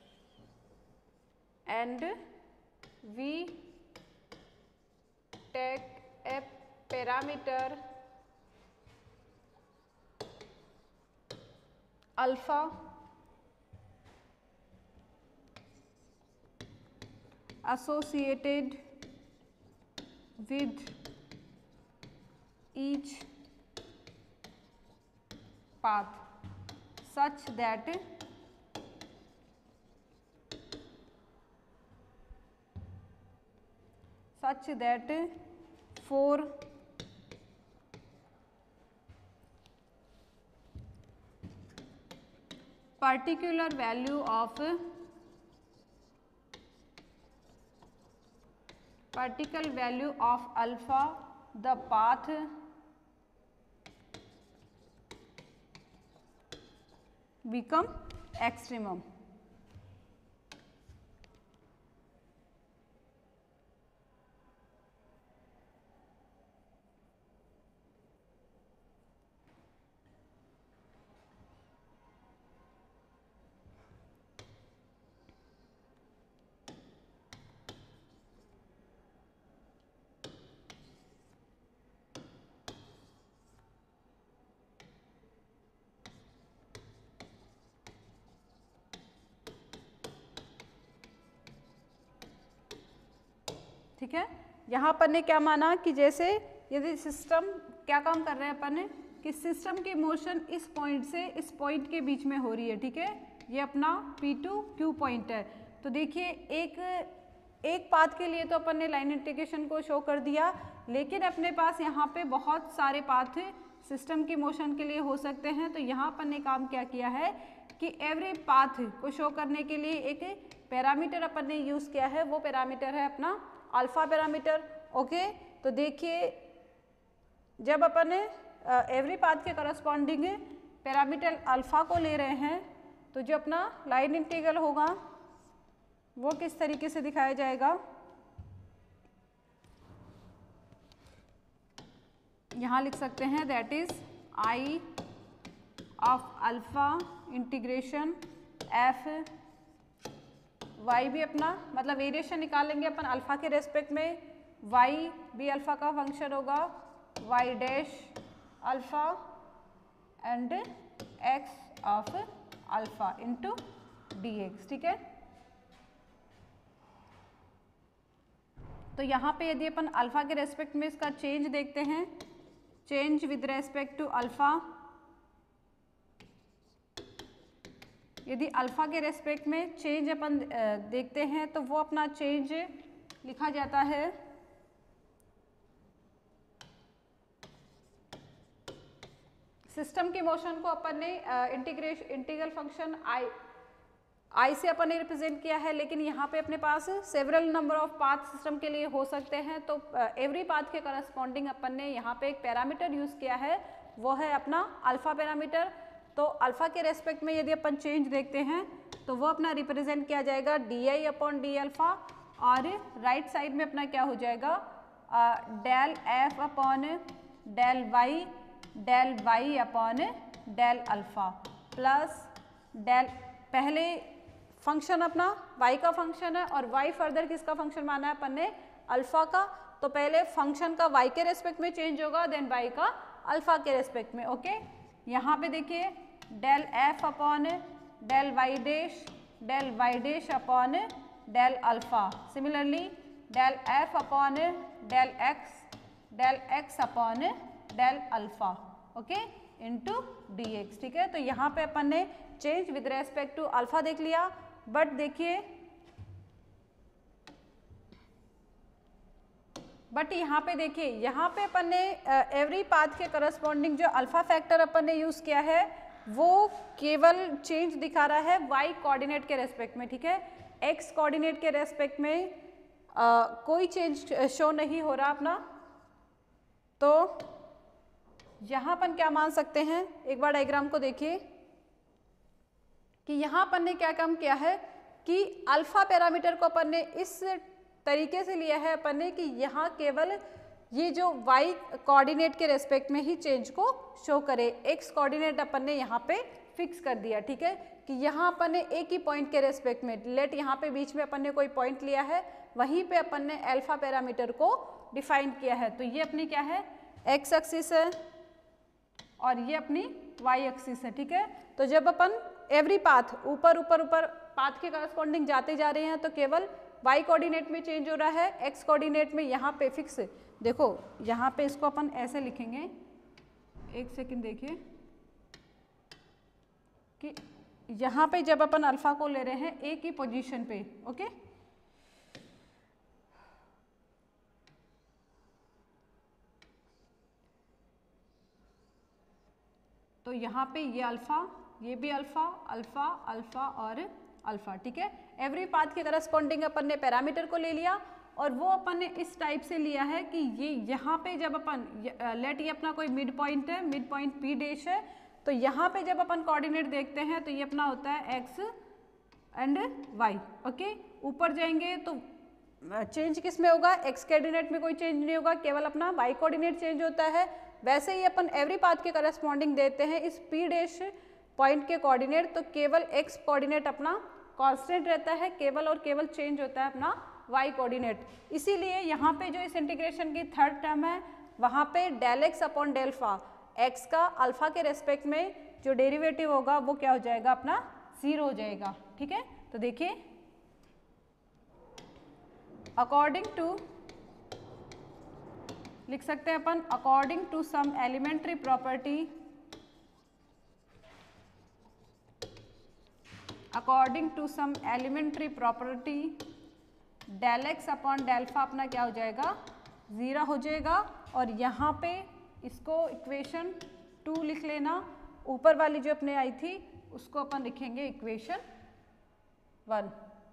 and we take a parameter alpha associated with each path such that for particular value of alpha the path become extremum. ठीक है, यहाँ अपन ने क्या माना कि जैसे यदि सिस्टम क्या काम कर रहे हैं अपन ने कि सिस्टम की मोशन इस पॉइंट से इस पॉइंट के बीच में हो रही है, ठीक है, ये अपना P2 Q पॉइंट है। तो देखिए एक पाथ के लिए तो अपन ने लाइन इंटीग्रेशन को शो कर दिया, लेकिन अपने पास यहाँ पे बहुत सारे पाथ सिस्टम की मोशन के लिए हो सकते हैं। तो यहाँ अपन ने काम क्या किया है कि एवरी पाथ को शो करने के लिए एक पैरामीटर अपन ने यूज़ किया है, वो पैरामीटर है अपना अल्फा पैरामीटर। ओके, तो देखिए जब अपन एवरी पाथ के करस्पॉन्डिंग पैरामीटर अल्फा को ले रहे हैं तो जो अपना लाइन इंटीग्रल होगा वो किस तरीके से दिखाया जाएगा, यहाँ लिख सकते हैं that is I of alpha integration F Y भी अपना मतलब वेरिएशन निकालेंगे अपन अल्फा के रेस्पेक्ट में, वाई भी अल्फा का फंक्शन होगा, Y dash alpha and X of alpha into D x. ठीक है, तो यहाँ पे यदि अपन अल्फा के रेस्पेक्ट में इसका चेंज देखते हैं, change with respect to alpha, यदि अल्फा के रेस्पेक्ट में चेंज अपन देखते हैं तो वो अपना चेंज लिखा जाता है सिस्टम की मोशन को अपन ने इंटीग्रल फंक्शन आई से अपन ने रिप्रेजेंट किया है, लेकिन यहाँ पे अपने पास several number of path system के लिए हो सकते हैं। तो एवरी पाथ के करस्पॉन्डिंग अपन ने यहाँ पे एक पैरामीटर यूज़ किया है, वो है अपना अल्फा पैरामीटर। तो अल्फा के रेस्पेक्ट में यदि अपन चेंज देखते हैं तो वो अपना रिप्रेजेंट किया जाएगा D I upon D alpha, और राइट साइड में अपना क्या हो जाएगा del F upon del Y upon del alpha plus del, पहले फंक्शन अपना y का फंक्शन है और y फर्दर किसका फंक्शन माना है अपन ने अल्फा का, तो पहले फंक्शन का y के रेस्पेक्ट में चेंज होगा देन y का अल्फा के रेस्पेक्ट में। ओके, यहाँ पे देखिए del f upon del y dash upon del alpha, similarly del f upon del x upon del alpha, okay, into dx। ठीक है, तो यहाँ पे अपन ने change with respect to alpha देख लिया, बट देखिए यहाँ पे अपन ने एवरी पाथ के करस्पॉन्डिंग जो अल्फा फैक्टर अपन ने यूज किया है वो केवल चेंज दिखा रहा है y कोऑर्डिनेट के रेस्पेक्ट में। ठीक है, x कोऑर्डिनेट के रेस्पेक्ट में कोई चेंज शो नहीं हो रहा अपना। तो यहाँ अपन क्या मान सकते हैं, एक बार डायग्राम को देखिए कि यहाँ अपन ने क्या काम किया है कि अल्फा पैरामीटर को अपन ने इस तरीके से लिया है अपन ने कि यहाँ केवल ये जो y कोऑर्डिनेट के रेस्पेक्ट में ही चेंज को शो करे। x कोऑर्डिनेट अपन ने यहाँ पे फिक्स कर दिया, ठीक है, कि यहाँ अपन ने एक ही पॉइंट के रेस्पेक्ट में, लेट यहाँ पे बीच में अपन ने कोई पॉइंट लिया है, वहीं पे अपन ने अल्फा पैरामीटर को डिफाइन किया है। तो ये अपनी क्या है, x एक्सिस है और ये अपनी y एक्सिस है, ठीक है। तो जब अपन एवरी पाथ ऊपर ऊपर ऊपर पाथ के करस्पॉन्डिंग जाते जा रहे हैं तो केवल y कोऑर्डिनेट में चेंज हो रहा है, x कोऑर्डिनेट में यहाँ पे फिक्स। देखो यहाँ पे इसको अपन ऐसे लिखेंगे, एक सेकंड देखिए, कि यहाँ पे जब अपन अल्फा को ले रहे हैं एक ही पोजीशन पे, ओके, तो यहाँ पे ये अल्फा, ये भी अल्फा, अल्फा, अल्फा और अल्फा, ठीक है। एवरी पाथ के करस्पॉन्डिंग अपन ने पैरामीटर को ले लिया और वो अपन ने इस टाइप से लिया है कि ये यहाँ पे जब अपन लेट ये अपना कोई मिड पॉइंट है, मिड पॉइंट P डैश है, तो यहाँ पे जब अपन कोऑर्डिनेट देखते हैं तो ये अपना होता है x एंड y, ओके। ऊपर जाएंगे तो चेंज किस में होगा, x कोऑर्डिनेट में कोई चेंज नहीं होगा, केवल अपना y कोऑर्डिनेट चेंज होता है। वैसे ही अपन एवरी पाथ के करस्पॉन्डिंग देते हैं इस P डैश पॉइंट के कोऑर्डिनेट, तो केवल x कोऑर्डिनेट अपना कांस्टेंट रहता है, केवल और केवल चेंज होता है अपना y कोऑर्डिनेट। इसीलिए यहाँ पे जो इस इंटीग्रेशन की थर्ड टर्म है वहाँ पे del x upon del phi, x का अल्फा के रेस्पेक्ट में जो डेरिवेटिव होगा वो क्या हो जाएगा, अपना 0 हो जाएगा, ठीक है। तो देखिए, अकॉर्डिंग टू, लिख सकते हैं अपन, according to some elementary property, according to some elementary property del x upon del phi अपना क्या हो जाएगा, 0 हो जाएगा। और यहाँ पे इसको इक्वेशन 2 लिख लेना, ऊपर वाली जो अपने आई थी उसको अपन लिखेंगे इक्वेशन 1,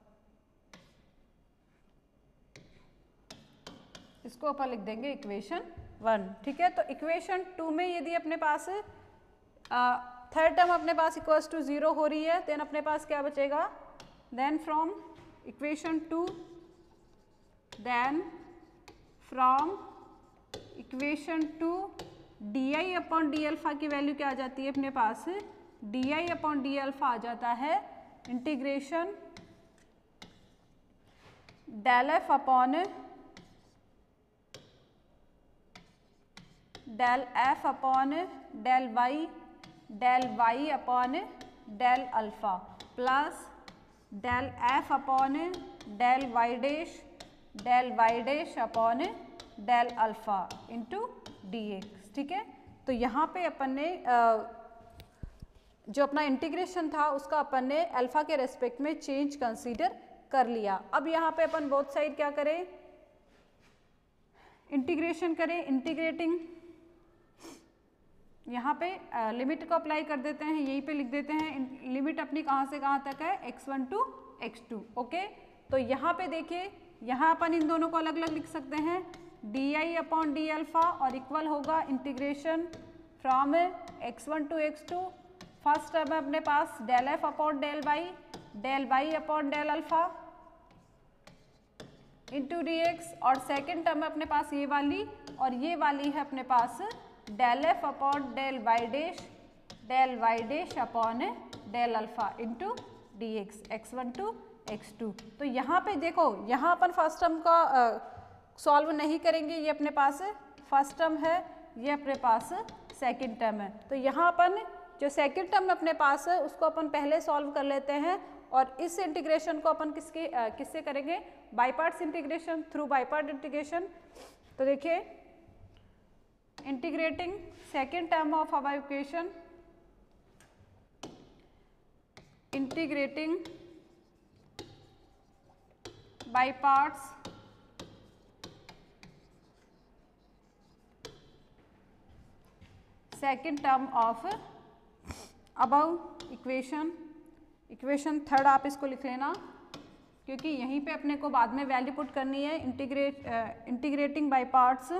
इसको अपन लिख देंगे इक्वेशन 1, ठीक है। तो इक्वेशन 2 में यदि अपने पास थर्ड टर्म अपने पास इक्वल्स टू 0 हो रही है, देन अपने पास क्या बचेगा, then from equation 2, then from equation 2 d upon D alpha की वैल्यू क्या आ जाती है अपने पास, डी अपॉन डी अल्फा आ जाता है integration del F upon del F upon del Y upon del alpha plus del F upon del y dash upon del alpha into D x, ठीक है। तो यहाँ पे अपन ने जो अपना इंटीग्रेशन था उसका अपन ने अल्फा के रेस्पेक्ट में चेंज कंसीडर कर लिया। अब यहाँ पे अपन बोथ साइड क्या करें, इंटीग्रेशन करें, इंटीग्रेटिंग यहाँ पे लिमिट को अप्लाई कर देते हैं, यहीं पे लिख देते हैं लिमिट अपनी कहाँ से कहाँ तक है, x1 टू x2, ओके। तो यहाँ पे देखिए, यहाँ अपन इन दोनों को अलग अलग लिख सकते हैं, डी अपॉन डी अल्फा और इक्वल होगा integration from x1 to x2। First term है अपने पास del F upon del Y upon del alpha into D x, और सेकेंड टर्म है अपने पास ये वाली, और ये वाली है अपने पास del F upon del y dash upon del alpha into D x, x1 to x2। तो यहाँ पे देखो, यहाँ अपन फर्स्ट टर्म का सॉल्व नहीं करेंगे, ये अपने पास फर्स्ट टर्म है, ये अपने पास सेकंड टर्म है। तो यहाँ अपन जो सेकंड टर्म अपने पास है उसको अपन पहले सॉल्व कर लेते हैं, और इस इंटीग्रेशन को अपन किससे करेंगे, by parts integration, through by part integration. तो देखिए, integrating second term of our equation, integrating by parts second term of above equation third आप इसको लिख लेना, क्योंकि यहीं पे अपने को बाद में वैल्यू पुट करनी है। Integrating by parts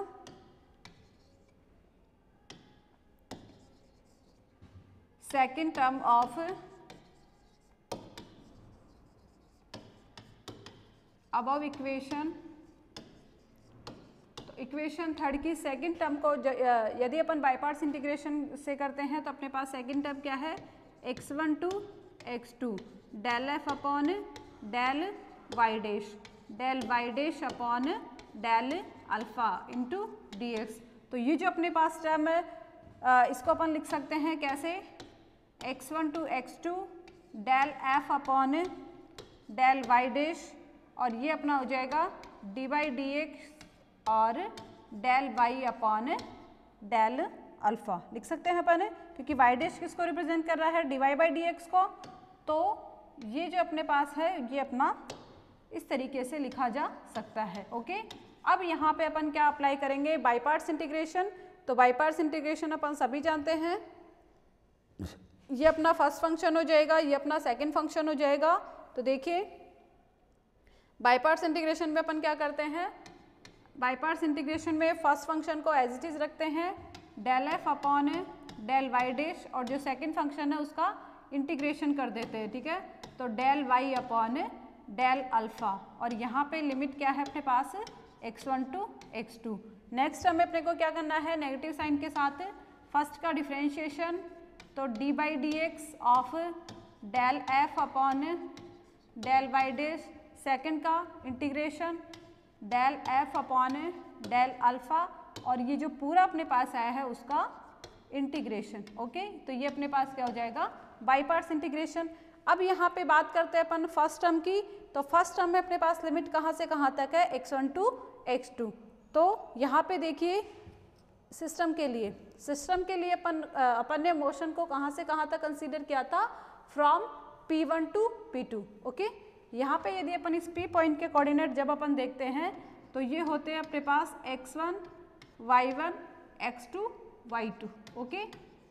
second term of above equation, तो इक्वेशन थर्ड की सेकंड टर्म को यदि अपन बाय पार्ट्स इंटीग्रेशन से करते हैं तो अपने पास सेकंड टर्म क्या है, x1 to x2 del F upon del y dash upon del alpha into D x. तो ये जो अपने पास टर्म है इसको अपन लिख सकते हैं कैसे, x1 to x2 del F upon del y dash, और ये अपना हो जाएगा डी बाई डी एक्स और del Y upon del alpha लिख सकते हैं अपन, क्योंकि वाई डैश किसको रिप्रेजेंट कर रहा है, d Y by D x को। तो ये जो अपने पास है ये अपना इस तरीके से लिखा जा सकता है। ओके, अब यहाँ पे अपन क्या अप्लाई करेंगे, बाय पार्ट्स इंटीग्रेशन। तो बाय पार्ट्स इंटीग्रेशन अपन सभी जानते हैं, ये अपना फर्स्ट फंक्शन हो जाएगा, ये अपना सेकंड फंक्शन हो जाएगा। तो देखिए बाय पार्ट्स इंटीग्रेशन में अपन क्या करते हैं, बाय पार्ट्स इंटीग्रेशन में फर्स्ट फंक्शन को एज इट इज रखते हैं del F upon del y dash, और जो सेकंड फंक्शन है उसका इंटीग्रेशन कर देते हैं, ठीक है। तो del Y upon del alpha, और यहाँ पे लिमिट क्या है अपने पास, x1 टू x2। नेक्स्ट हमें अपने को क्या करना है, नेगेटिव साइन के साथ फर्स्ट का डिफरेंशिएशन, तो d by D x of del F upon del y dash, second का integration del F upon del alpha, और ये जो पूरा अपने पास आया है उसका इंटीग्रेशन। ओके, तो ये अपने पास क्या हो जाएगा, बाय पार्ट्स इंटीग्रेशन। अब यहाँ पे बात करते हैं अपन फर्स्ट टर्म की। तो फर्स्ट टर्म में अपने पास लिमिट कहाँ से कहाँ तक है, x1 टू x2। तो यहाँ पे देखिए सिस्टम के लिए अपन ने मोशन को कहाँ से कहाँ तक कंसीडर किया था, from P1 to P2। Okay, यहाँ पे यदि अपन इस P पॉइंट के कोऑर्डिनेट जब अपन देखते हैं तो ये होते हैं अपने पास x1 y1 x2 y2। Okay,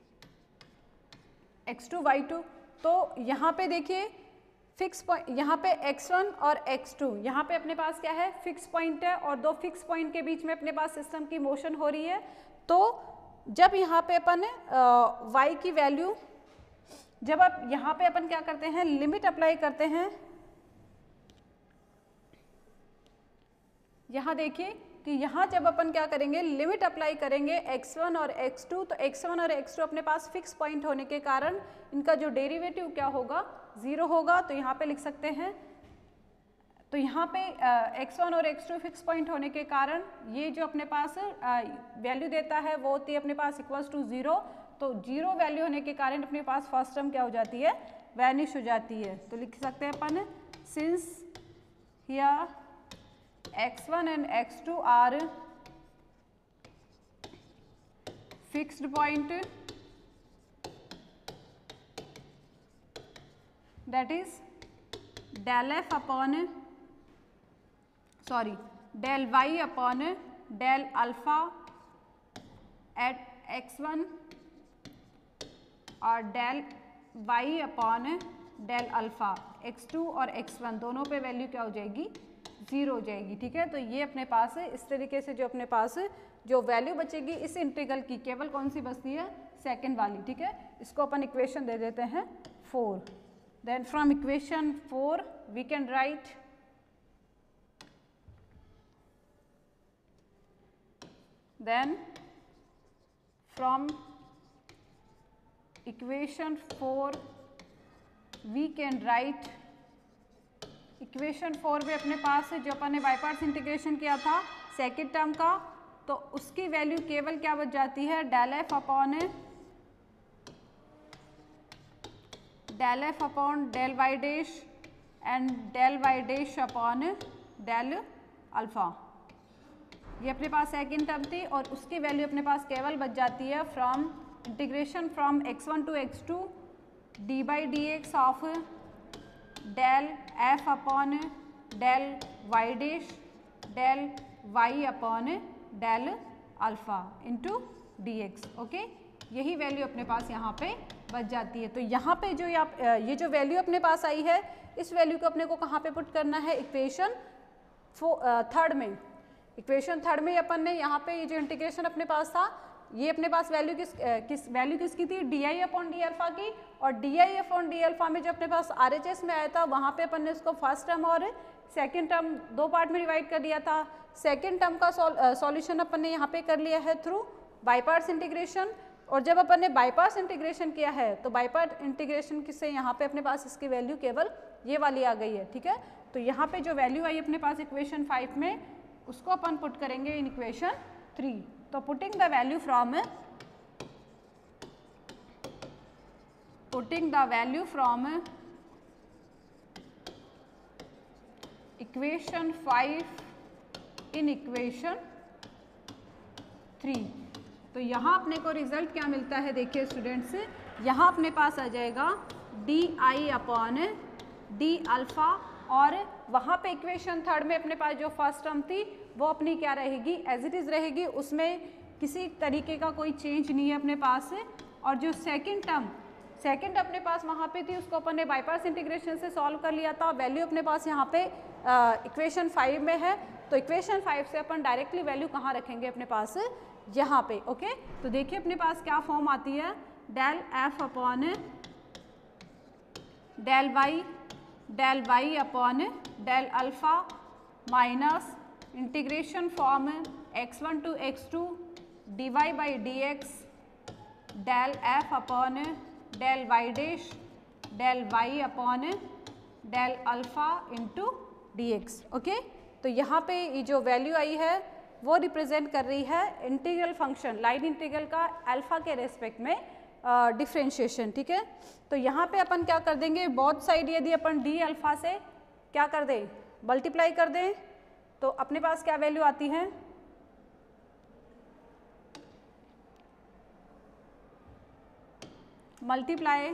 x2 y2। तो यहाँ पे देखिए फिक्स पॉइंट, यहाँ पे x1 और x2, यहाँ पे अपने पास क्या है, फिक्स पॉइंट है, और दो फिक्स पॉइंट के बीच में अपने पास सिस्टम की मोशन हो रही है। तो जब यहाँ पे अपन y की वैल्यू, जब आप यहाँ पे अपन क्या करते हैं, लिमिट अप्लाई करते हैं, यहाँ देखिए कि यहाँ जब अपन क्या करेंगे, लिमिट अप्लाई करेंगे x1 और x2, तो x1 और x2 अपने पास फिक्स पॉइंट होने के कारण इनका जो डेरिवेटिव क्या होगा, 0 होगा। तो यहाँ पे लिख सकते हैं, तो यहाँ पे x1 और x2 फिक्स पॉइंट होने के कारण ये जो अपने पास वैल्यू देता है वो होती है अपने पास इक्वल्स टू 0। तो 0 वैल्यू होने के कारण अपने पास फर्स्ट टर्म क्या हो जाती है, वैनिश हो जाती है। तो लिख सकते हैं अपन, since here x1 and x2 are fixed point, that is del f upon del y upon del alpha at x1 और del y upon del alpha x2 और x1 दोनों पे वैल्यू क्या हो जाएगी, 0 हो जाएगी। ठीक है, तो ये अपने पास है इस तरीके से, जो अपने पास जो वैल्यू बचेगी इस इंटीग्रल की, केवल कौन सी बचती है, सेकंड वाली। ठीक है, इसको अपन इक्वेशन दे देते हैं 4। Then from equation 4 we can write then from equation 4 we can write, equation 4 में अपने पास जो अपन ने बाय पार्ट्स इंटीग्रेशन किया था सेकेंड टर्म का, तो उसकी वैल्यू केवल क्या बच जाती है, del F upon del y dash and del y dash upon del alpha. ये अपने पास सेकेंड टर्म थी, और उसकी वैल्यू अपने पास केवल बच जाती है from integration from x1 to x2 d by D x of del F upon del y dash del Y upon del alpha into D x. Okay, यही वैल्यू अपने पास यहाँ पे बच जाती है। तो यहाँ पे जो ये जो वैल्यू अपने पास आई है, इस वैल्यू को अपने को कहाँ पे पुट करना है, इक्वेशन थर्ड में। इक्वेशन थर्ड में अपन ने यहाँ पे ये जो इंटीग्रेशन अपने पास था ये अपने पास वैल्यू किसकी थी, d I upon D alpha की, और d I upon D alpha में जो अपने पास आर एच एस में आया था वहाँ पे अपन ने उसको फर्स्ट टर्म और सेकेंड टर्म दो पार्ट में डिवाइड कर दिया था। सेकेंड टर्म का सॉल्यूशन अपन ने यहाँ पे कर लिया है थ्रू बाई पार्ट्स इंटीग्रेशन, और जब अपन ने बाई पार्ट्स इंटीग्रेशन किया है तो बाई पार्ट इंटीग्रेशन से यहाँ पे अपने पास इसकी वैल्यू केवल ये वाली आ गई है, ठीक है। तो यहाँ पे जो वैल्यू आई अपने पास इक्वेशन 5 में, उसको अपन पुट करेंगे इन इक्वेशन 3। तो putting the value from equation 5 in equation 3, तो यहाँ अपने को रिजल्ट क्या मिलता है, देखिए स्टूडेंट्स, यहाँ अपने पास आ जाएगा D I upon D alpha, और वहाँ पे इक्वेशन थर्ड में अपने पास जो फर्स्ट टर्म थी वो अपनी क्या रहेगी, एज इट इज़ रहेगी, उसमें किसी तरीके का कोई चेंज नहीं है अपने पास। और जो सेकंड अपने पास वहाँ पे थी उसको अपन ने बाई पार्ट्स इंटीग्रेशन से सॉल्व कर लिया था, वैल्यू अपने पास यहाँ पे इक्वेशन 5 में है, तो इक्वेशन 5 से अपन डायरेक्टली वैल्यू कहाँ रखेंगे अपने पास, यहाँ पे, ओके। तो देखिए अपने पास क्या फॉर्म आती है, del F upon del Y upon del alpha minus integration from x1 to x2 dy by D x del F upon del y dash del Y upon del alpha into D x, okay. तो यहाँ पे ये जो value आई है वो represent कर रही है इंटीग्रल फंक्शन, लाइन इंटीग्रल का अल्फा के रेस्पेक्ट में डिफ्रेंशिएशन, ठीक है। तो यहाँ पे अपन क्या कर देंगे, बोथ साइड यदि अपन डी अल्फा से क्या कर दें, मल्टीप्लाई कर दें, तो अपने पास क्या वैल्यू आती है, multiply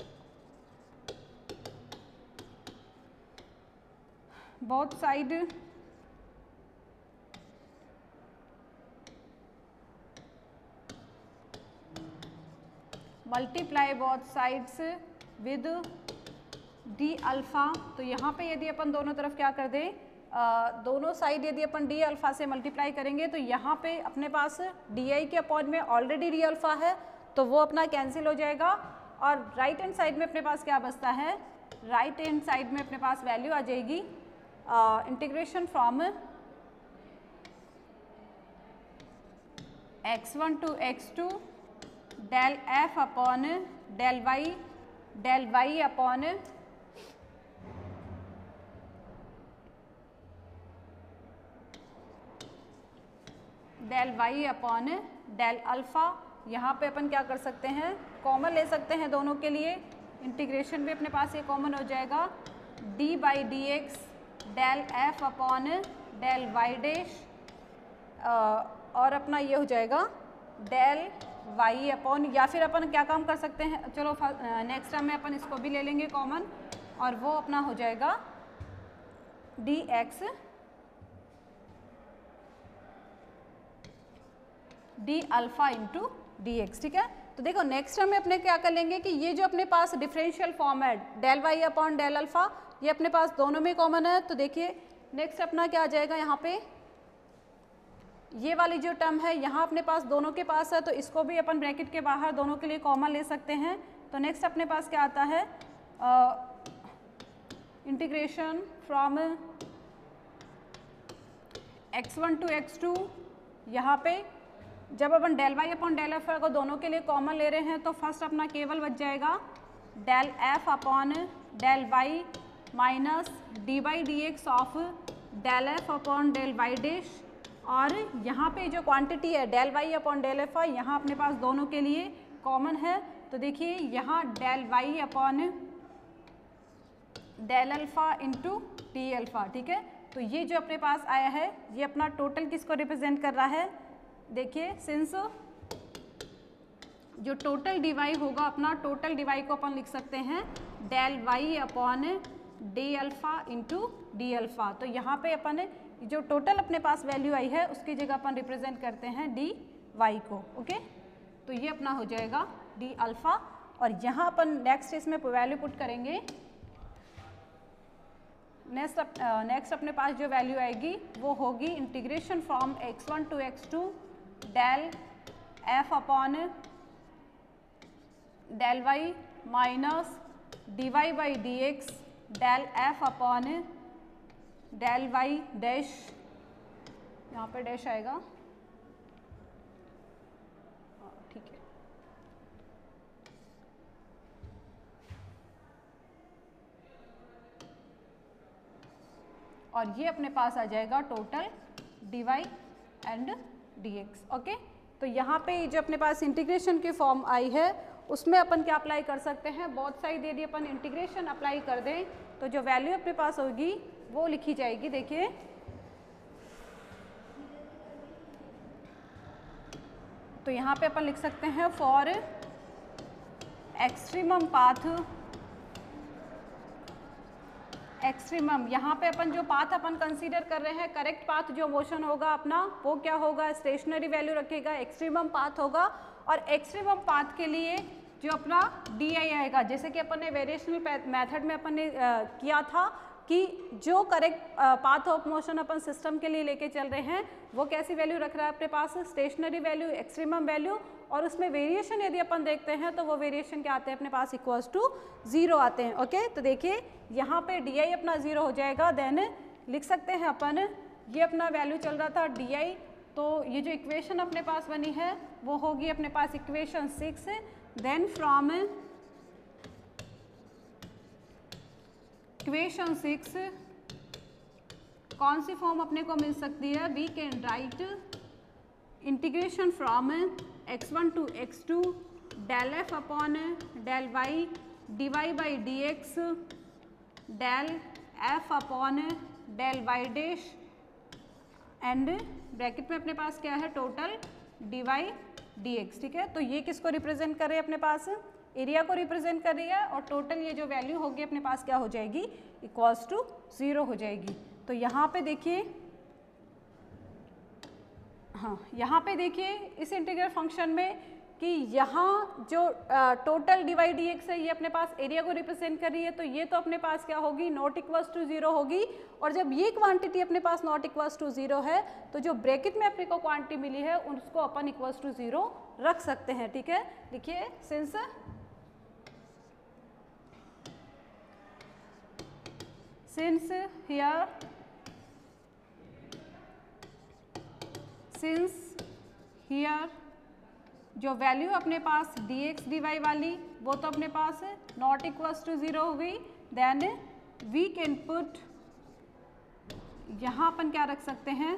both side multiply both sides with d alpha. तो यहाँ पे यदि अपन दोनों तरफ क्या कर दें, दोनों साइड यदि अपन डी अल्फा से मल्टीप्लाई करेंगे तो यहाँ पे अपने पास डी आई के अपॉन में ऑलरेडी डी अल्फा है तो वो अपना कैंसिल हो जाएगा, और राइट हैंड साइड में अपने पास क्या बचता है, राइट हैंड साइड में अपने पास वैल्यू आ जाएगी integration from x1 to x2 del F upon del Y upon del Y upon del alpha. यहाँ पे अपन क्या कर सकते हैं, कॉमन ले सकते हैं दोनों के लिए, इंटीग्रेशन भी अपने पास ये कॉमन हो जाएगा, d by D x del F upon del y dash, और अपना ये हो जाएगा डेल वाई अपॉन, या फिर अपन क्या काम कर सकते हैं, चलो नेक्स्ट टाइम में अपन इसको भी ले लेंगे कॉमन, और वो अपना हो जाएगा d x d alpha into D x, ठीक है। तो देखो नेक्स्ट टाइम में अपने क्या कर लेंगे कि ये जो अपने पास डिफरेंशियल फॉर्म है del Y upon del alpha, ये अपने पास दोनों में कॉमन है, तो देखिए नेक्स्ट अपना क्या आ जाएगा, यहाँ पे ये वाली जो टर्म है यहाँ अपने पास दोनों के पास है, तो इसको भी अपन ब्रैकेट के बाहर दोनों के लिए कॉमन ले सकते हैं। तो नेक्स्ट अपने पास क्या आता है, integration from x1 to x2, यहाँ पे जब अपन del Y upon del f को दोनों के लिए कॉमन ले रहे हैं तो फर्स्ट अपना केवल बच जाएगा del F upon del y minus d by D x of del F upon del y dash, और यहाँ पे जो क्वांटिटी है del Y upon del f आई यहाँ अपने पास दोनों के लिए कॉमन है, तो देखिए यहाँ del Y upon del alpha into d alpha, ठीक है। तो ये जो अपने पास आया है ये अपना टोटल किसको रिप्रेजेंट कर रहा है, देखिए सिंस जो टोटल डिवाई होगा अपना टोटल डिवाई को अपन लिख सकते हैं del Y upon D alpha into d alpha. तो यहाँ पे अपन जो टोटल अपने पास वैल्यू आई है उसकी जगह अपन रिप्रेजेंट करते हैं डी वाई को, ओके। तो ये अपना हो जाएगा डी अल्फा, और यहाँ अपन नेक्स्ट इसमें वैल्यू पुट करेंगे, नेक्स्ट अपने पास जो वैल्यू आएगी वो होगी integration from x1 to x2 del F upon del y minus d Y by D x del F upon del y dash, यहाँ पे डैश आएगा, ठीक है, और ये अपने पास आ जाएगा total d y and d x. Okay, तो यहाँ पे जो अपने पास इंटीग्रेशन की फॉर्म आई है उसमें अपन क्या अप्लाई कर सकते हैं, बोथ साइड यदि अपन इंटीग्रेशन अप्लाई कर दें तो जो वैल्यू अपने पास होगी वो लिखी जाएगी। देखिए तो यहाँ पे अपन लिख सकते हैं फॉर एक्सट्रीमम पाथ, एक्सट्रीमम, यहाँ पे अपन जो पाथ अपन कंसीडर कर रहे हैं, करेक्ट पाथ जो मोशन होगा अपना वो क्या होगा, स्टेशनरी वैल्यू रखेगा, एक्सट्रीमम पाथ होगा। और एक्सट्रीमम पाथ के लिए जो अपना डी आई आएगा, जैसे कि अपन ने वेरिएशनल मेथड में अपन ने किया था कि जो करेक्ट पाथ ऑफ मोशन अपन सिस्टम के लिए लेके चल रहे हैं वो कैसी वैल्यू रख रहा है अपने पास, स्टेशनरी वैल्यू, एक्सट्रीमम वैल्यू, और उसमें वेरिएशन यदि अपन देखते हैं तो वो वेरिएशन क्या आते हैं अपने पास, इक्वल्स टू 0 आते हैं। ओके, तो देखिए यहाँ पे डी आई अपना 0 हो जाएगा, देन लिख सकते हैं अपन ये अपना वैल्यू चल रहा था डी आई, तो ये जो इक्वेशन अपने पास बनी है वो होगी अपने पास इक्वेशन 6, देन फ्रॉम इक्वेशन 6 कौन सी फॉर्म अपने को मिल सकती है, we can write integration from x1 to x2 del F upon del y d Y by D x del F upon del y dash and bracket में अपने पास क्या है total d y d x. ठीक है, तो ये किसको रिप्रेजेंट कर रहे हैं अपने पास, एरिया को रिप्रेजेंट कर रही है, और टोटल ये जो वैल्यू होगी अपने पास क्या हो जाएगी, इक्वल्स टू 0 हो जाएगी। तो यहाँ पे देखिए, हाँ यहाँ पे देखिए इस इंटीग्रल फंक्शन में कि यहाँ जो total d y d x है ये अपने पास एरिया को रिप्रेजेंट कर रही है, तो ये तो अपने पास क्या होगी, नॉट इक्वल्स टू 0 होगी। और जब ये क्वांटिटी अपने पास नॉट इक्वल्स टू 0 है तो जो ब्रैकेट में अपने को क्वांटिटी मिली है उसको अपन इक्वल्स टू 0 रख सकते हैं। ठीक है, लिखिए सिंस here since here जो वैल्यू अपने पास dx dy वाली वो तो अपने पास नॉट इक्वल्स टू 0 हो गई, देन वी कैन पुट, यहाँ अपन क्या रख सकते हैं,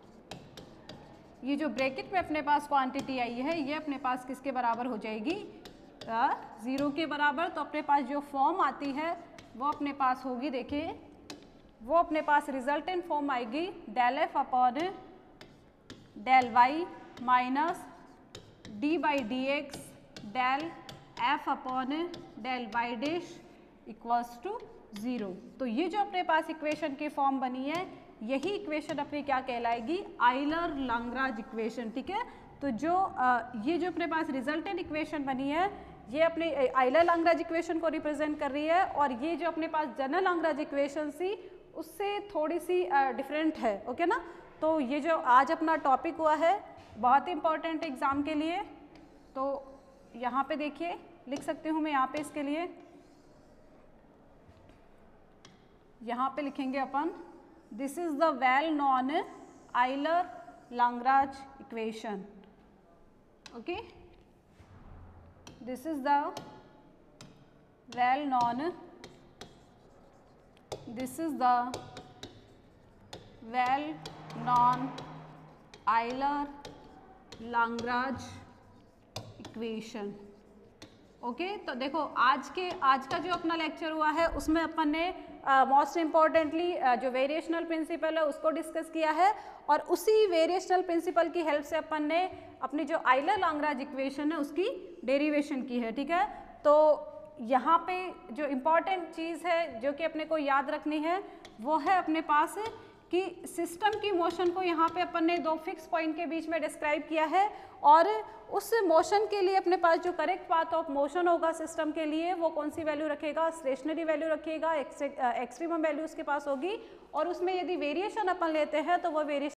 ये जो ब्रैकेट में अपने पास क्वांटिटी आई है ये अपने पास किसके बराबर हो जाएगी, 0 के बराबर। तो अपने पास जो फॉर्म आती है वो अपने पास होगी, देखिए वो अपने पास रिजल्टेंट फॉर्म आएगी del F upon del y minus d by D x del F upon del y dash equals to 0। तो ये जो अपने पास इक्वेशन की फॉर्म बनी है यही इक्वेशन अपनी क्या कहलाएगी, आइलर लैग्रांज इक्वेशन। ठीक है, तो जो ये जो अपने पास रिजल्टेंट इक्वेशन बनी है ये अपने आइलर लैग्रांज इक्वेशन को रिप्रेजेंट कर रही है, और ये जो अपने पास जनरल लैग्रांज इक्वेशन थी उससे थोड़ी सी डिफरेंट है। ओके ना, तो ये जो आज अपना टॉपिक हुआ है बहुत ही इंपॉर्टेंट एग्जाम के लिए, तो यहाँ पे देखिए लिख सकती हूँ मैं यहाँ पे इसके लिए, यहाँ पे लिखेंगे अपन this is the well known Euler Lagrange equation. Okay, this is the well known Euler Lagrange equation. Okay, तो देखो आज का जो अपना लेक्चर हुआ है उसमें अपन ने मोस्ट इम्पॉर्टेंटली जो वेरिएशनल प्रिंसिपल है उसको डिस्कस किया है, और उसी वेरिएशनल प्रिंसिपल की हेल्प से अपन ने अपनी जो आइलर लैग्रांज इक्वेशन है उसकी डेरिवेशन की है। ठीक है, तो यहाँ पे जो इम्पॉर्टेंट चीज़ है जो कि अपने को याद रखनी है वो है अपने पास कि सिस्टम की मोशन को यहाँ पे अपन ने 2 फिक्स पॉइंट के बीच में डिस्क्राइब किया है, और उस मोशन के लिए अपने पास जो करेक्ट पाथ ऑफ मोशन होगा सिस्टम के लिए वो कौन सी वैल्यू रखेगा, स्टेशनरी वैल्यू रखेगा, एक्सट्रीमम वैल्यू उसके पास होगी, और उसमें यदि वेरिएशन अपन लेते हैं तो वो वेरिएशन